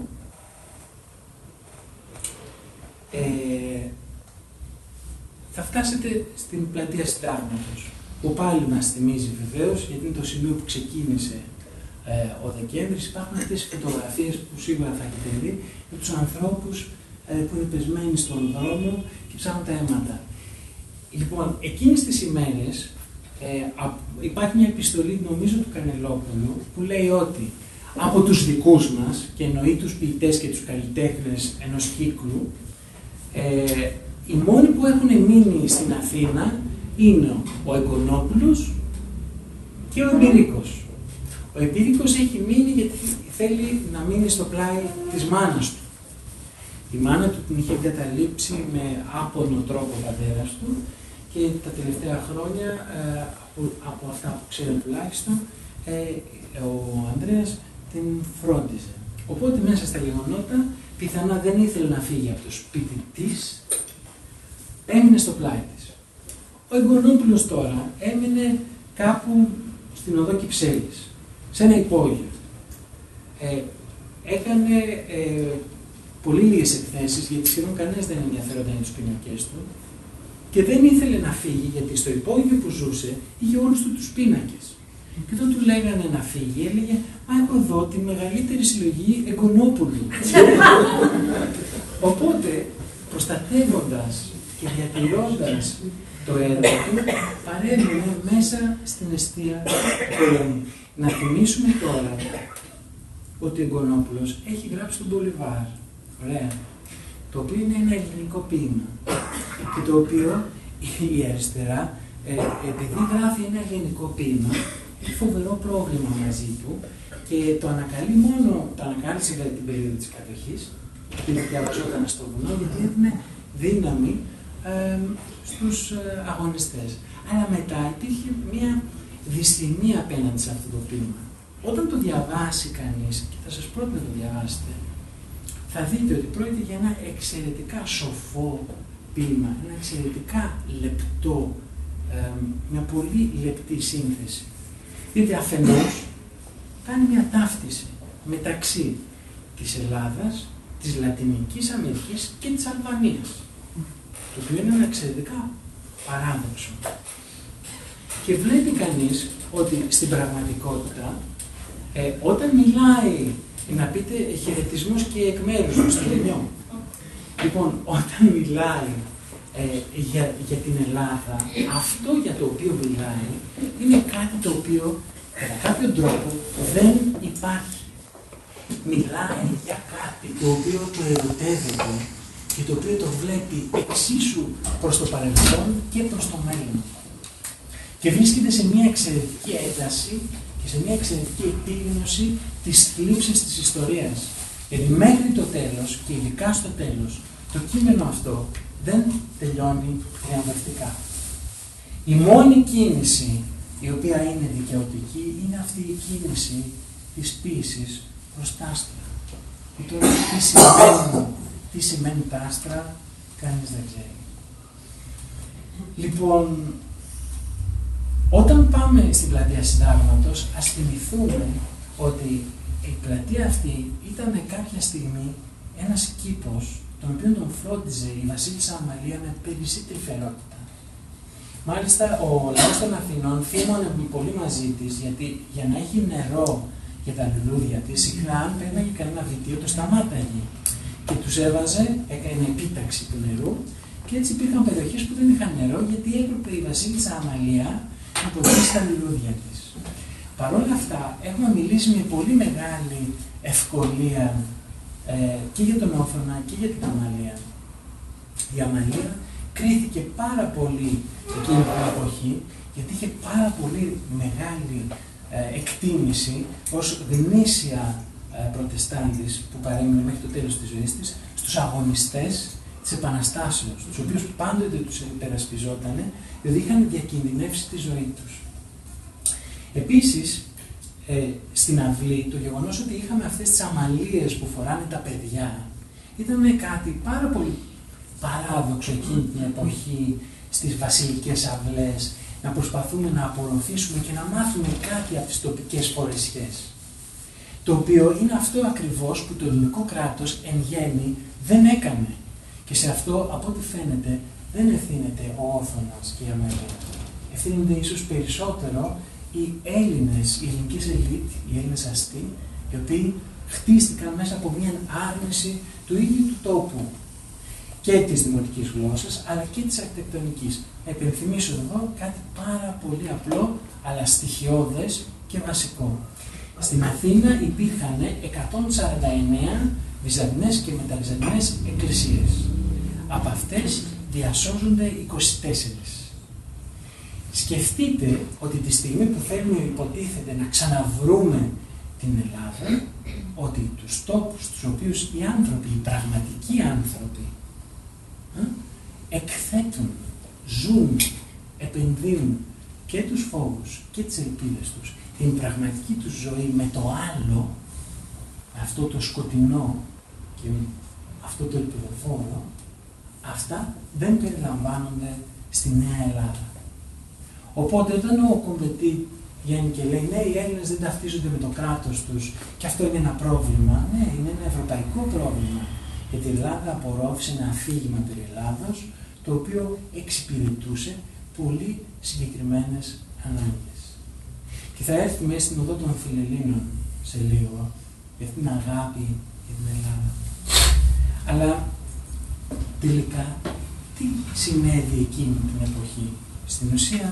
θα φτάσετε στην πλατεία Συντάγματος, που πάλι μας θυμίζει βεβαίως, γιατί είναι το σημείο που ξεκίνησε ο Δεκέμβρης. Υπάρχουν αυτές οι φωτογραφίες που σίγουρα θα έχετε δει, με τους ανθρώπους που είναι πεσμένοι στον δρόμο και ψάχνουν τα αίματα. Λοιπόν, εκείνες τις ημέρες υπάρχει μια επιστολή, νομίζω, του Κανελόπουλου, που λέει ότι από τους δικούς μας, και εννοεί τους ποιητές και τους καλλιτέχνες ενός κύκλου, οι μόνοι που έχουν μείνει στην Αθήνα είναι ο Εγκονόπουλος και ο Εμπειρίκος. Ο Εμπειρίκος έχει μείνει γιατί θέλει να μείνει στο πλάι της μάνας του. Η μάνα του την είχε εγκαταλείψει με άπονο τρόπο ο πατέρας του και τα τελευταία χρόνια, από αυτά που ξέρω τουλάχιστον, ο Ανδρέας την φρόντιζε. Οπότε μέσα στα γεγονότα πιθανά δεν ήθελε να φύγει από το σπίτι της, έμεινε στο πλάι της. Ο Εγκονόπουλος τώρα έμεινε κάπου στην οδό Κυψέλης, σε ένα υπόγειο. Έκανε πολύ λίγες εκθέσεις, γιατί σχεδόν κανένας δεν ενδιαφέρονταν για τους πίνακες του, και δεν ήθελε να φύγει, γιατί στο υπόγειο που ζούσε είχε όλους τους πίνακες. Και όταν του λέγανε να φύγει, έλεγε «Μα έχω εδώ τη μεγαλύτερη συλλογή Εγκονόπουλου». Οπότε, προστατεύοντας και διατηρώντας το έργο του, παρέμεινε μέσα στην εστία του πολέμου. Να θυμίσουμε τώρα ότι ο Εγκονόπουλος έχει γράψει τον Μπολιβάρ, ωραία, το οποίο είναι ένα ελληνικό ποίημα και το οποίο η αριστερά, επειδή γράφει ένα ελληνικό ποίημα, έχει φοβερό πρόβλημα μαζί του και το ανακάλυψε κατά την περίοδο της κατοχής, και διαβαζόταν στο βουνό, γιατί έδινε δύναμη στους αγωνιστές. Αλλά μετά υπήρχε μια δυσθυμία απέναντι σε αυτό το ποίημα. Όταν το διαβάσει κανείς, και θα σας πρότεινα να το διαβάσετε, θα δείτε ότι πρόκειται για ένα εξαιρετικά σοφό ποίημα, ένα εξαιρετικά λεπτό, μια πολύ λεπτή σύνθεση. Διότι αφενός κάνει μια ταύτιση μεταξύ της Ελλάδας, της Λατινικής Αμερικής και της Αλβανίας, το οποίο είναι ένα εξαιρετικά παράδοξο. Και βλέπει κανείς ότι στην πραγματικότητα, όταν μιλάει, να πείτε χαιρετισμούς και εκ μέρους του στο Λενιό. Λοιπόν, όταν μιλάει για την Ελλάδα, αυτό για το οποίο μιλάει είναι κάτι το οποίο κατά κάποιον τρόπο δεν υπάρχει. Μιλάει για κάτι το οποίο το ερωτεύεται και το οποίο το βλέπει εξίσου προς το παρελθόν και προς το μέλλον. Και βρίσκεται σε μια εξαιρετική ένταση και σε μια εξαιρετική επίγνωση της θλίψης της ιστορίας. Γιατί μέχρι το τέλος, και ειδικά στο τέλος, το κείμενο αυτό δεν τελειώνει θριαμβευτικά. Η μόνη κίνηση η οποία είναι δικαιωτική είναι αυτή η κίνηση της ποίησης προς τα άστρα. Και τώρα τι σημαίνει τα άστρα, κανείς δεν ξέρει. Λοιπόν, όταν πάμε στην πλατεία Συντάγματος, ας θυμηθούμε ότι η πλατεία αυτή ήταν κάποια στιγμή ένας κήπος τον οποίο τον φρόντιζε η βασίλισσα Αμαλία με περισσή τρυφερότητα. Μάλιστα, ο λαός των Αθηνών θύμωνε πολύ μαζί της, γιατί για να έχει νερό για τα λουλούδια της, συχνά αν παίρναγε κανένα βιτίο, το σταμάταγε και τους έβαζε, έκανε επίταξη του νερού, και έτσι υπήρχαν περιοχές που δεν είχαν νερό, γιατί έπρεπε η βασίλισσα Αμαλία να ποτίσει τα λουλούδια της. Παρ' όλα αυτά, έχουμε μιλήσει με πολύ μεγάλη ευκολία και για τον Όφρονα και για την Αμαλία. Η Αμαλία κρίθηκε πάρα πολύ εκείνη την εποχή, γιατί είχε πάρα πολύ μεγάλη εκτίμηση ως γνήσια προτεστάντης που παρέμεινε μέχρι το τέλος της ζωής της στους αγωνιστές της Επαναστάσεως, τους οποίους πάντοτε τους υπερασπιζότανε, διότι είχαν διακινδυνεύσει τη ζωή τους. Επίσης, στην αυλή, το γεγονός ότι είχαμε αυτές τις αμαλίες που φοράνε τα παιδιά ήταν κάτι πάρα πολύ παράδοξο εκείνη την εποχή στις βασιλικές αυλές, να προσπαθούμε να απορροφήσουμε και να μάθουμε κάτι από τις τοπικές φορεσιές. Το οποίο είναι αυτό ακριβώς που το ελληνικό κράτος εν γέννη δεν έκανε. Και σε αυτό, από ό,τι φαίνεται, δεν ευθύνεται ο Όθωνας και η Αμαλία. Ευθύνονται ίσως περισσότερο οι Έλληνες, οι ελληνικές ελίτ, οι Έλληνες αστεί, οι οποίοι χτίστηκαν μέσα από μια άρνηση του ίδιου του τόπου και της δημοτικής γλώσσας, αλλά και της αρχιτεκτονικής. Να υπενθυμίσω εδώ κάτι πάρα πολύ απλό, αλλά στοιχειώδες και βασικό. Στην Αθήνα υπήρχαν 149 βυζαντινές και μεταβυζαντινές εκκλησίες. Από αυτές διασώζονται 24. Σκεφτείτε ότι τη στιγμή που θέλουμε υποτίθεται να ξαναβρούμε την Ελλάδα, ότι τους τόπους τους οποίους οι άνθρωποι, οι πραγματικοί άνθρωποι, εκθέτουν, ζουν, επενδύουν και τους φόβους και τις ελπίδες τους, την πραγματική τους ζωή με το άλλο, αυτό το σκοτεινό και αυτό το ελπιδοφόρο, αυτά δεν περιλαμβάνονται στη Νέα Ελλάδα. Οπότε όταν ο Κομβετή βγαίνει και λέει ναι, οι Έλληνες δεν ταυτίζονται με το κράτος τους και αυτό είναι ένα πρόβλημα, ναι, είναι ένα ευρωπαϊκό πρόβλημα. Γιατί η Ελλάδα απορρόφησε ένα αφήγημα περί Ελλάδος, το οποίο εξυπηρετούσε πολύ συγκεκριμένες ανάγκες. Και θα έρθουμε στην οδό των Φιλελλήνων σε λίγο, για αυτήν την αγάπη για την Ελλάδα. Αλλά τελικά, τι συνέβη εκείνη την εποχή? Στην ουσία,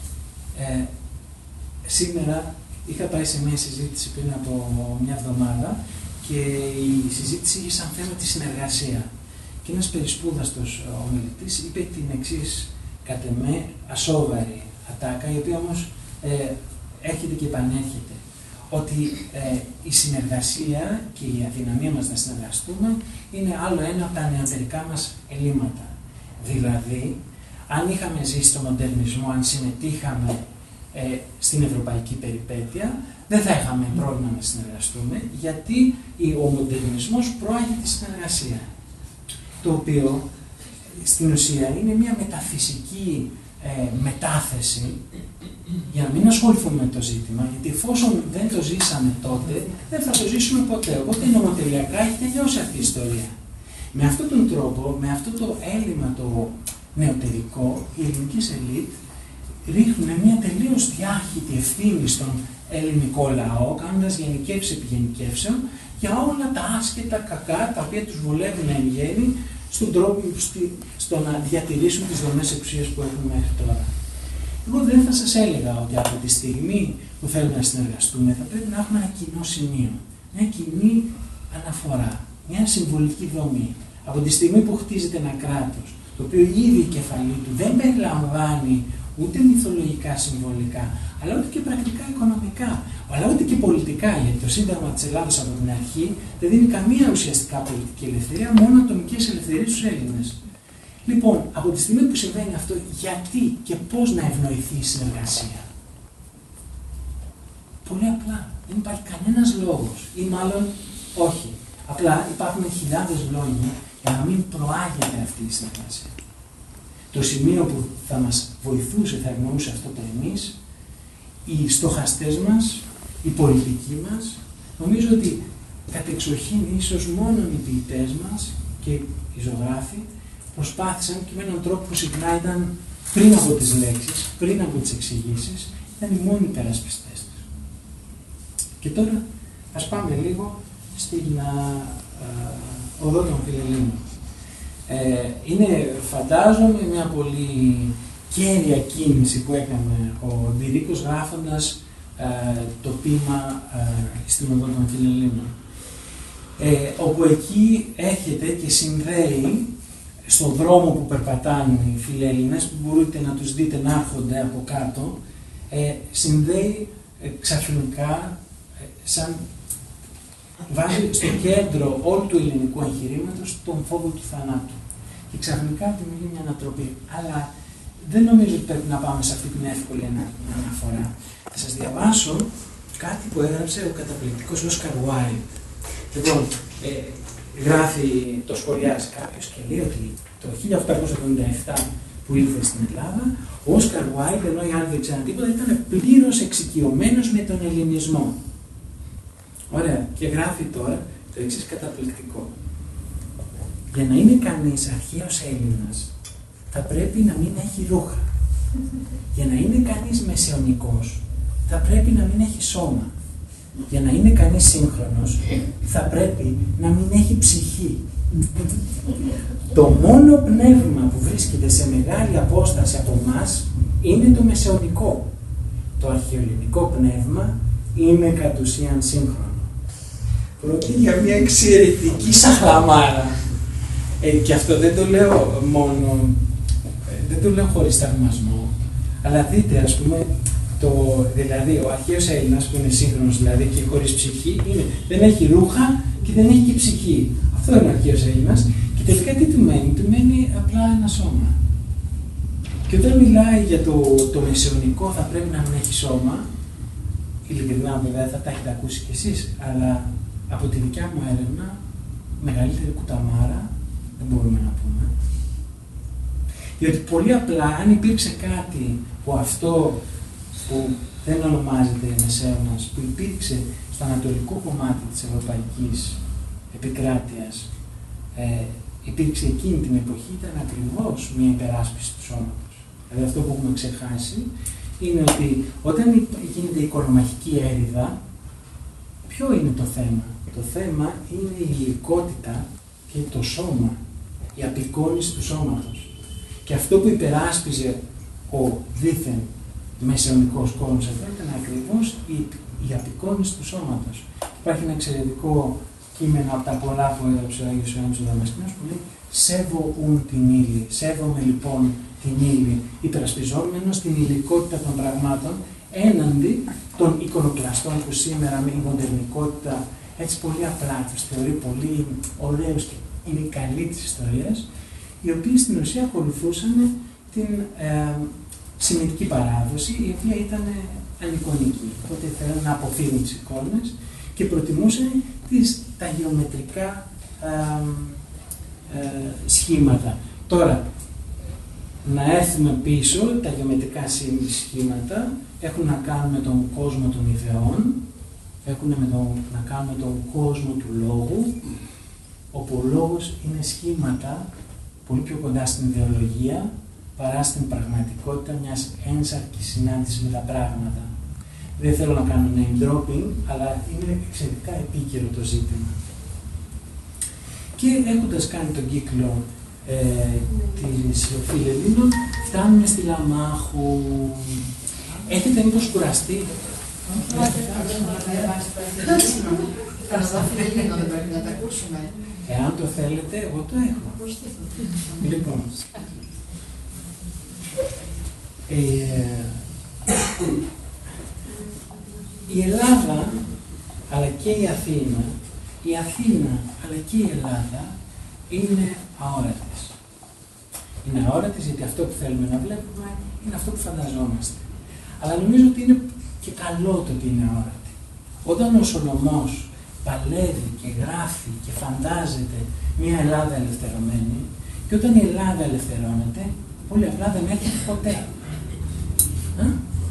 σήμερα είχα πάει σε μια συζήτηση πριν από μια εβδομάδα και η συζήτηση είχε σαν θέμα τη συνεργασία. Και ένας περισπούδαστος ομιλητής είπε την εξής, κατ' εμέ, ασόβαρη ατάκα, η οποία όμως έρχεται και επανέρχεται. Ότι η συνεργασία και η αδυναμία μας να συνεργαστούμε είναι άλλο ένα από τα νεωτερικά μας ελλείμματα. Δηλαδή, αν είχαμε ζήσει στο μοντερνισμό, αν συμμετείχαμε στην ευρωπαϊκή περιπέτεια, δεν θα είχαμε πρόβλημα να συνεργαστούμε, γιατί ο μοντερνισμός προάγει τη συνεργασία. Το οποίο στην ουσία είναι μια μεταφυσική μετάθεση για να μην ασχοληθούμε με το ζήτημα, γιατί εφόσον δεν το ζήσαμε τότε, δεν θα το ζήσουμε ποτέ. Οπότε νομοτελειακά έχει τελειώσει αυτή η ιστορία. Με αυτόν τον τρόπο, με αυτό το έλλειμμα το νεωτερικό, οι ελληνικές ελίτ ρίχνουν μια τελείως διάχυτη ευθύνη στον ελληνικό λαό, κάνοντας γενικεύσεις επί γενικεύσεων για όλα τα άσχετα κακά τα οποία τους βολεύουν εν γέννη στον τρόπο στο να διατηρήσουν τις δομές εξουσίας που έχουν μέχρι τώρα. Εγώ δεν θα σας έλεγα ότι από τη στιγμή που θέλουμε να συνεργαστούμε θα πρέπει να έχουμε ένα κοινό σημείο, μια κοινή αναφορά, μια συμβολική δομή. Από τη στιγμή που χτίζεται ένα κράτος, το οποίο ήδη η κεφαλή του δεν περιλαμβάνει ούτε μυθολογικά συμβολικά, αλλά ούτε και πρακτικά οικονομικά, αλλά ούτε και πολιτικά, γιατί το Σύνταγμα της Ελλάδας από την αρχή δεν δίνει καμία ουσιαστικά πολιτική ελευθερία, μόνο ατομικές ελευθερίες στους Έλληνες. Λοιπόν, από τη στιγμή που συμβαίνει αυτό, γιατί και πώς να ευνοηθεί η συνεργασία? Πολύ απλά. Δεν υπάρχει κανένας λόγος, ή μάλλον όχι. Απλά υπάρχουν χιλιάδες λόγοι για να μην προάγεται αυτή η συνεργασία. Το σημείο που θα μας βοηθούσε, θα ευνοούσε αυτό το εμείς, οι στοχαστές μας, οι πολιτικοί μας, νομίζω ότι κατεξοχήν ίσως μόνο οι ποιητές μας και οι ζωγράφοι προσπάθησαν και με έναν τρόπο που συχνά ήταν πριν από τις λέξεις, πριν από τις εξηγήσεις, ήταν οι μόνοι υπερασπιστές τους. Και τώρα ας πάμε λίγο στην οδό των Φιλελλήνων. Είναι, φαντάζομαι, μια πολύ κέρια κίνηση που έκανε ο Ντυρίκος γράφοντας το ποίημα στην οδό των Φιλελλήνων. Όπου εκεί έρχεται και συνδέει στον δρόμο που περπατάνε οι Φιλέλληνες, που μπορείτε να τους δείτε να έρχονται από κάτω, συνδέει ξαφνικά, σαν βάζει στο κέντρο όλου του ελληνικού εγχειρήματος τον φόβο του θανάτου. Και ξαφνικά δημιουργεί μια ανατροπή. Αλλά δεν νομίζω ότι πρέπει να πάμε σε αυτή την εύκολη αναφορά. Θα σας διαβάσω κάτι που έγραψε ο καταπληκτικός Όσκαρ Βάιλντ. Λοιπόν, γράφει, το σχολιάζει κάποιος και λέει ότι το 1877 που ήρθε στην Ελλάδα, ο Όσκαρ Βάιλντ, ενώ οι άλλοι δεν ξέραν τίποτα, ήταν πλήρως εξοικειωμένος με τον ελληνισμό. Ωραία, και γράφει τώρα το εξής καταπληκτικό. Για να είναι κανείς αρχαίος Έλληνας, θα πρέπει να μην έχει ρούχα. Για να είναι κανείς μεσαιωνικός, θα πρέπει να μην έχει σώμα. Για να είναι κανείς σύγχρονος, θα πρέπει να μην έχει ψυχή. Το μόνο πνεύμα που βρίσκεται σε μεγάλη απόσταση από εμάς είναι το μεσαιωνικό. Το αρχαιοελληνικό πνεύμα είναι κατ' ουσίαν σύγχρονο. Πρόκειται για μια εξαιρετική σαχλαμάρα. Και αυτό δεν το λέω μόνο, δεν το λέω χωρίς θαυμασμό, αλλά δείτε, ας πούμε, δηλαδή ο αρχαίος Έλληνας που είναι σύγχρονος δηλαδή και χωρίς ψυχή, δεν έχει ρούχα και δεν έχει και ψυχή. Αυτό είναι ο αρχαίος Έλληνας και τελικά τι του μένει? Του μένει απλά ένα σώμα. Και όταν μιλάει για το μεσαιωνικό θα πρέπει να μην έχει σώμα, ειλικρινά βέβαια θα τα έχετε ακούσει κι εσείς, αλλά από τη δικιά μου έρευνα, μεγαλύτερη κουταμάρα δεν μπορούμε να πούμε. Διότι πολύ απλά, αν υπήρξε κάτι που αυτό που δεν ονομάζεται μεσαίωνας, που υπήρξε στο ανατολικό κομμάτι της ευρωπαϊκής επικράτειας, υπήρξε εκείνη την εποχή, ήταν ακριβώς μια υπεράσπιση του σώματος. Δηλαδή αυτό που έχουμε ξεχάσει είναι ότι όταν γίνεται η οικονομαχική έρηδα, ποιο είναι το θέμα? Το θέμα είναι η υλικότητα και το σώμα, η απεικόνιση του σώματος. Και αυτό που υπεράσπιζε ο δίθεν μεσαιωνικός κόσμος εδώ ήταν ακριβώς η απεικόνιση του σώματος. Υπάρχει ένα εξαιρετικό κείμενο από τα πολλά που έγραψε ο Άγιος Ιωάννης ο Δαμασκηνός που λέει «Σέβω ουν την ύλη». Σέβομαι λοιπόν την ύλη, υπερασπιζόμενος την υλικότητα των πραγμάτων έναντι των εικονοκλαστών που σήμερα με η μοντερνικότητα έτσι πολύ απλά τους θεωρεί πολύ ωραίους και είναι καλοί της ιστορίας, οι οποίοι στην ουσία ακολουθούσαν την σημαντική παράδοση, η οποία ήταν ανεικονική. Οπότε θέλουν να αποφύγουν τις εικόνες και προτιμούσαν τα γεωμετρικά σχήματα. Τώρα, να έρθουμε πίσω, τα γεωμετρικά σχήματα έχουν να κάνουν με τον κόσμο των ιδεών, έχουν να κάνουν με τον κόσμο του λόγου, όπου ο λόγος είναι σχήματα πολύ πιο κοντά στην ιδεολογία παρά στην πραγματικότητα μιας ένσαρκης συνάντησης με τα πράγματα. Δεν θέλω να κάνω name dropping, αλλά είναι εξαιρετικά επίκαιρο το ζήτημα. Και έχοντας κάνει τον κύκλο της Φιλελλήνων, φτάνουμε στη Λαμάχου. Έχετε μήπως κουραστεί? Να τα ακούσουμε. Εάν το θέλετε, εγώ το έχω. Λοιπόν, η Ελλάδα αλλά και η Αθήνα αλλά και η Ελλάδα είναι αόρατες. Είναι αόρατες γιατί αυτό που θέλουμε να βλέπουμε είναι αυτό που φανταζόμαστε. Αλλά νομίζω ότι είναι και καλό το ότι είναι αόρατη. Όταν ο Σολομός παλεύει και γράφει και φαντάζεται μια Ελλάδα ελευθερωμένη και όταν η Ελλάδα ελευθερώνεται, πολύ απλά δεν έρχεται ποτέ.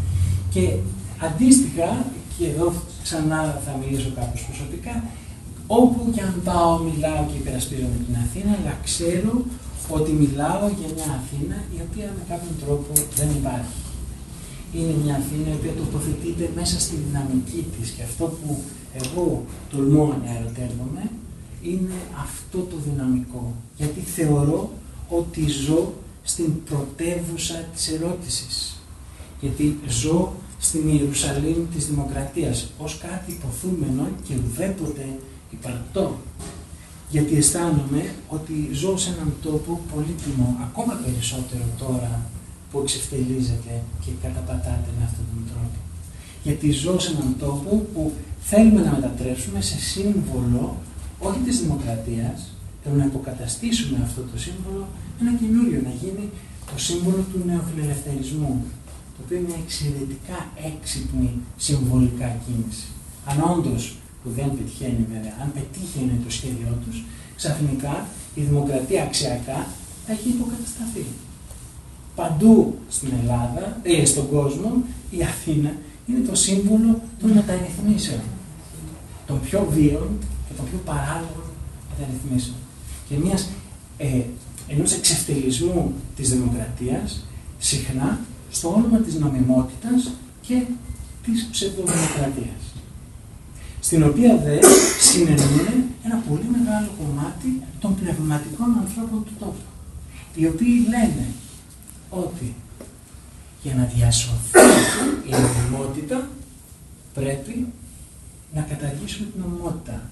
Και αντίστοιχα, και εδώ ξανά θα μιλήσω κάπως προσωπικά, Όπου και αν πάω, μιλάω και υπερασπίζομαι την Αθήνα, αλλά ξέρω ότι μιλάω για μια Αθήνα η οποία με κάποιον τρόπο δεν υπάρχει. Είναι μια Αθήνα η οποία τοποθετείται μέσα στη δυναμική της και αυτό που εγώ τολμώ να ερωτεύομαι είναι αυτό το δυναμικό. Γιατί θεωρώ ότι ζω στην πρωτεύουσα της ερώτησης. Γιατί ζω στην Ιερουσαλήμ της Δημοκρατίας ως κάτι υποθούμενο και ουδέποτε υπαρκτό. Γιατί αισθάνομαι ότι ζω σε έναν τόπο πολύτιμο, ακόμα περισσότερο τώρα που εξευτελίζεται και καταπατάται με αυτόν τον τρόπο. Γιατί ζω σε έναν τόπο που θέλουμε να μετατρέψουμε σε σύμβολο όχι της δημοκρατίας, θέλουμε να υποκαταστήσουμε αυτό το σύμβολο ένα καινούριο, να γίνει το σύμβολο του νεοφιλελευθερισμού, το οποίο είναι εξαιρετικά έξυπνη συμβολικά κίνηση. Αν όντως, που δεν πετυχαίνει βέβαια, αν πετύχαινε το σχέδιό τους, ξαφνικά η δημοκρατία αξιακά θα έχει υποκατασταθεί. Παντού στην Ελλάδα, στον κόσμο, η Αθήνα είναι το σύμβολο των μεταρρυθμίσεων, των πιο βίων και των πιο παράλογων μεταρρυθμίσεων. Και ενός εξευτελισμού της δημοκρατίας, συχνά στο όνομα της νομιμότητας και της ψευδοδημοκρατίας, στην οποία δε συνεννοούν ένα πολύ μεγάλο κομμάτι των πνευματικών ανθρώπων του τόπου, οι οποίοι λένε ότι για να διασωθεί η νομιμότητα πρέπει να καταργήσουμε την νομιμότητα.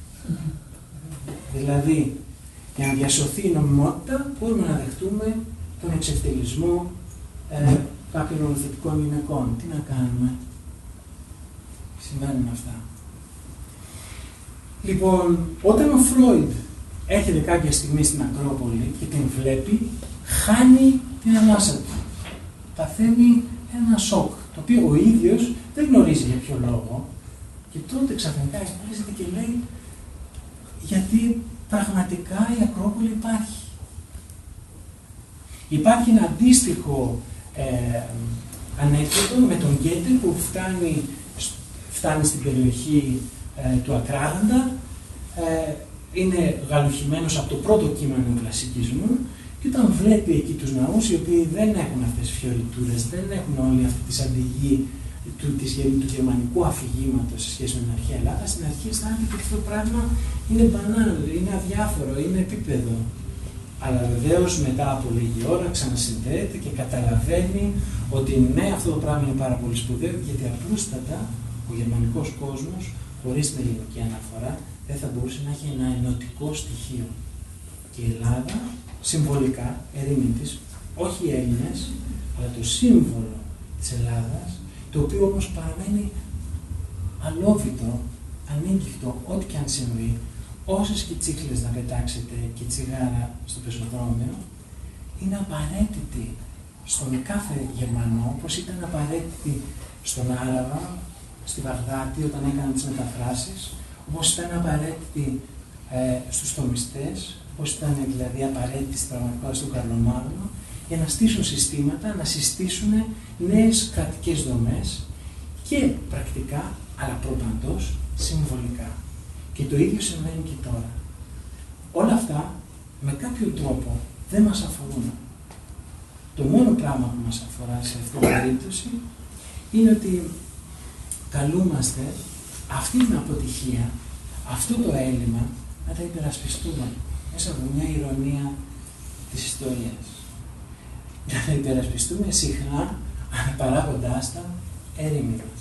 Δηλαδή, για να διασωθεί η νομιμότητα μπορούμε να δεχτούμε τον εξευτελισμό κάποιων νομοθετικών γυναικών. Τι να κάνουμε? Συμβαίνουν αυτά. Λοιπόν, όταν ο Φρόιντ έρχεται κάποια στιγμή στην Ακρόπολη και την βλέπει, χάνει την ανάσα του. Παθαίνει ένα σοκ, το οποίο ο ίδιος δεν γνωρίζει για ποιο λόγο. Και τότε ξαφνικά εμφανίζεται και λέει, γιατί πραγματικά η Ακρόπολη υπάρχει. Υπάρχει ένα αντίστοιχο ανέκδοτο με τον Γκέτε που φτάνει στην περιοχή του Ακράγαντα, είναι γαλουχημένος από το πρώτο κείμενο του κλασικισμού και όταν βλέπει εκεί τους ναούς, οι οποίοι δεν έχουν αυτές τις φιωριτούρες, δεν έχουν όλη αυτή τη αντιγή του γερμανικού αφηγήματος σε σχέση με την αρχαία Ελλάδα, στην αρχή αισθάνεται ότι αυτό το πράγμα είναι μπανάλ, είναι αδιάφορο, είναι επίπεδο. Αλλά βεβαίως μετά από λίγη ώρα ξανασυνδέεται και καταλαβαίνει ότι ναι, αυτό το πράγμα είναι πάρα πολύ σπουδαίο, γιατί απλούστατα ο γερμανικός κόσμος, χωρίς την ελληνική αναφορά, δεν θα μπορούσε να έχει ένα ενωτικό στοιχείο. Και η Ελλάδα, συμβολικά, ερήμην της, όχι οι Έλληνες, αλλά το σύμβολο της Ελλάδας, το οποίο όμως παραμένει αλόβητο, ανήγκυχτο, ό,τι και αν συμβεί, όσες και τσίχλες να πετάξετε και τσιγάρα στο πεζοδρόμιο, είναι απαραίτητη στον κάθε Γερμανό, όπως ήταν απαραίτητη στον Άραβα, στη Βαγδάτη όταν έκαναν τις μεταφράσεις, όπως ήταν απαραίτητη στους τομιστές, όπως ήταν δηλαδή απαραίτητη στην πραγματικότητα στον Καρλομάγνο, για να στήσουν συστήματα, να συστήσουν νέες κρατικές δομές και πρακτικά, αλλά προπαντός συμβολικά. Και το ίδιο συμβαίνει και τώρα. Όλα αυτά, με κάποιο τρόπο, δεν μας αφορούν. Το μόνο πράγμα που μας αφορά σε αυτή την περίπτωση είναι ότι καλούμαστε αυτή την αποτυχία, αυτό το έλλειμμα, να τα υπερασπιστούμε μέσα από μια ηρωνία της ιστορίας. Να τα υπερασπιστούμε συχνά, παράγοντάς τα έρημοι μας.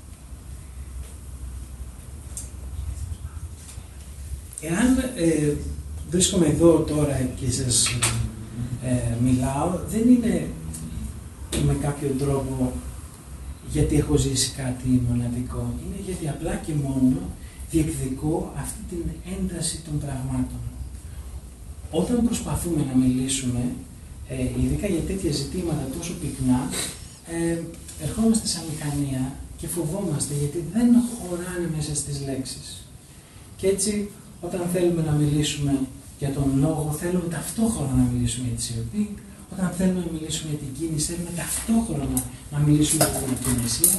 Εάν βρίσκομαι εδώ τώρα και σας μιλάω, δεν είναι με κάποιον τρόπο γιατί έχω ζήσει κάτι μοναδικό. Είναι γιατί απλά και μόνο διεκδικώ αυτή την ένταση των πραγμάτων. Όταν προσπαθούμε να μιλήσουμε, ειδικά για τέτοια ζητήματα τόσο πυκνά, ερχόμαστε σαν μηχανία και φοβόμαστε γιατί δεν χωράνε μέσα στις λέξεις. Και έτσι, όταν θέλουμε να μιλήσουμε για τον λόγο, θέλουμε ταυτόχρονα να μιλήσουμε για τη σιωπή. Όταν θέλουμε να μιλήσουμε για την κίνηση, θέλουμε ταυτόχρονα να μιλήσουμε για την υπηρεσία.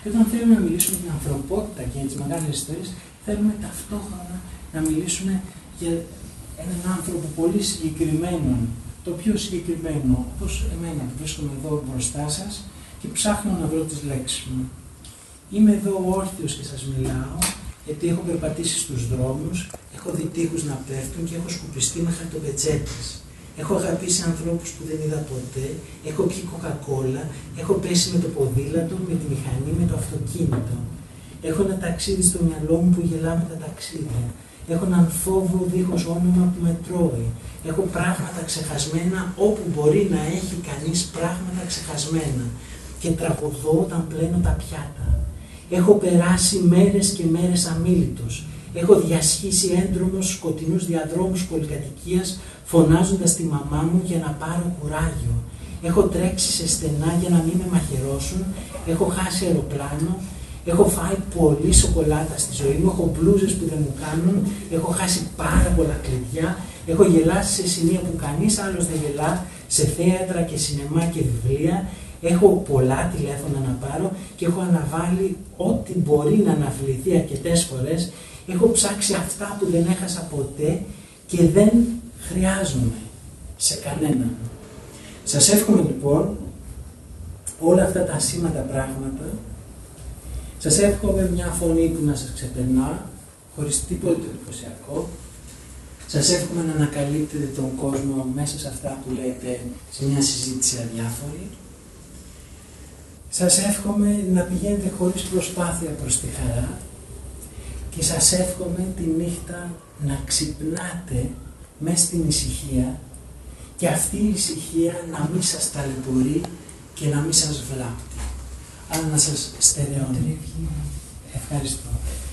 Και όταν θέλουμε να μιλήσουμε για την ανθρωπότητα και για τις μεγάλες ιστορίες, θέλουμε ταυτόχρονα να μιλήσουμε για έναν άνθρωπο πολύ συγκεκριμένο, το πιο συγκεκριμένο, όπως εμένα που βρίσκομαι εδώ μπροστά σας και ψάχνω να βρω τις λέξεις μου. Είμαι εδώ όρθιος και σας μιλάω, γιατί έχω περπατήσει στους δρόμους, έχω δει τοίχους να πέφτουν και έχω σκουπιστεί με χαρτοπετσέτες. Έχω αγαπήσει ανθρώπους που δεν είδα ποτέ, έχω πιει κοκακόλα, έχω πέσει με το ποδήλατο, με τη μηχανή, με το αυτοκίνητο. Έχω ένα ταξίδι στο μυαλό μου που γελά με τα ταξίδια. Έχω έναν φόβο δίχως όνομα που με τρώει. Έχω πράγματα ξεχασμένα όπου μπορεί να έχει κανείς πράγματα ξεχασμένα. Και τραγουδώ όταν πλένω τα πιάτα. Έχω περάσει μέρες και μέρες αμίλητος. Έχω διασχίσει έντρομους σκοτεινούς διαδρόμους πολυκατοικίας, φωνάζοντας τη μαμά μου για να πάρω κουράγιο. Έχω τρέξει σε στενά για να μην με μαχαιρώσουν. Έχω χάσει αεροπλάνο. Έχω φάει πολύ σοκολάτα στη ζωή μου. Έχω μπλούζες που δεν μου κάνουν. Έχω χάσει πάρα πολλά κλειδιά. Έχω γελάσει σε σημεία που κανείς άλλος δεν γελά, σε θέατρα και σινεμά και βιβλία. Έχω πολλά τηλέφωνα να πάρω και έχω αναβάλει ό,τι μπορεί να αναβληθεί αρκετές φορές. Έχω ψάξει αυτά που δεν έχασα ποτέ και δεν χρειάζομαι σε κανέναν. Σας εύχομαι λοιπόν όλα αυτά τα ασήμαντα πράγματα. Σας εύχομαι μια φωνή που να σας ξεπερνά, χωρίς τίποτα εντυπωσιακό. Σας εύχομαι να ανακαλύπτετε τον κόσμο μέσα σε αυτά που λέτε σε μια συζήτηση αδιάφορη. Σας εύχομαι να πηγαίνετε χωρίς προσπάθεια προς τη χαρά και σας εύχομαι τη νύχτα να ξυπνάτε μέσα στην ησυχία και αυτή η ησυχία να μην σας ταλαιπωρεί και να μην σας βλάπτει, αλλά να σας στερεώνει. Ευχαριστώ.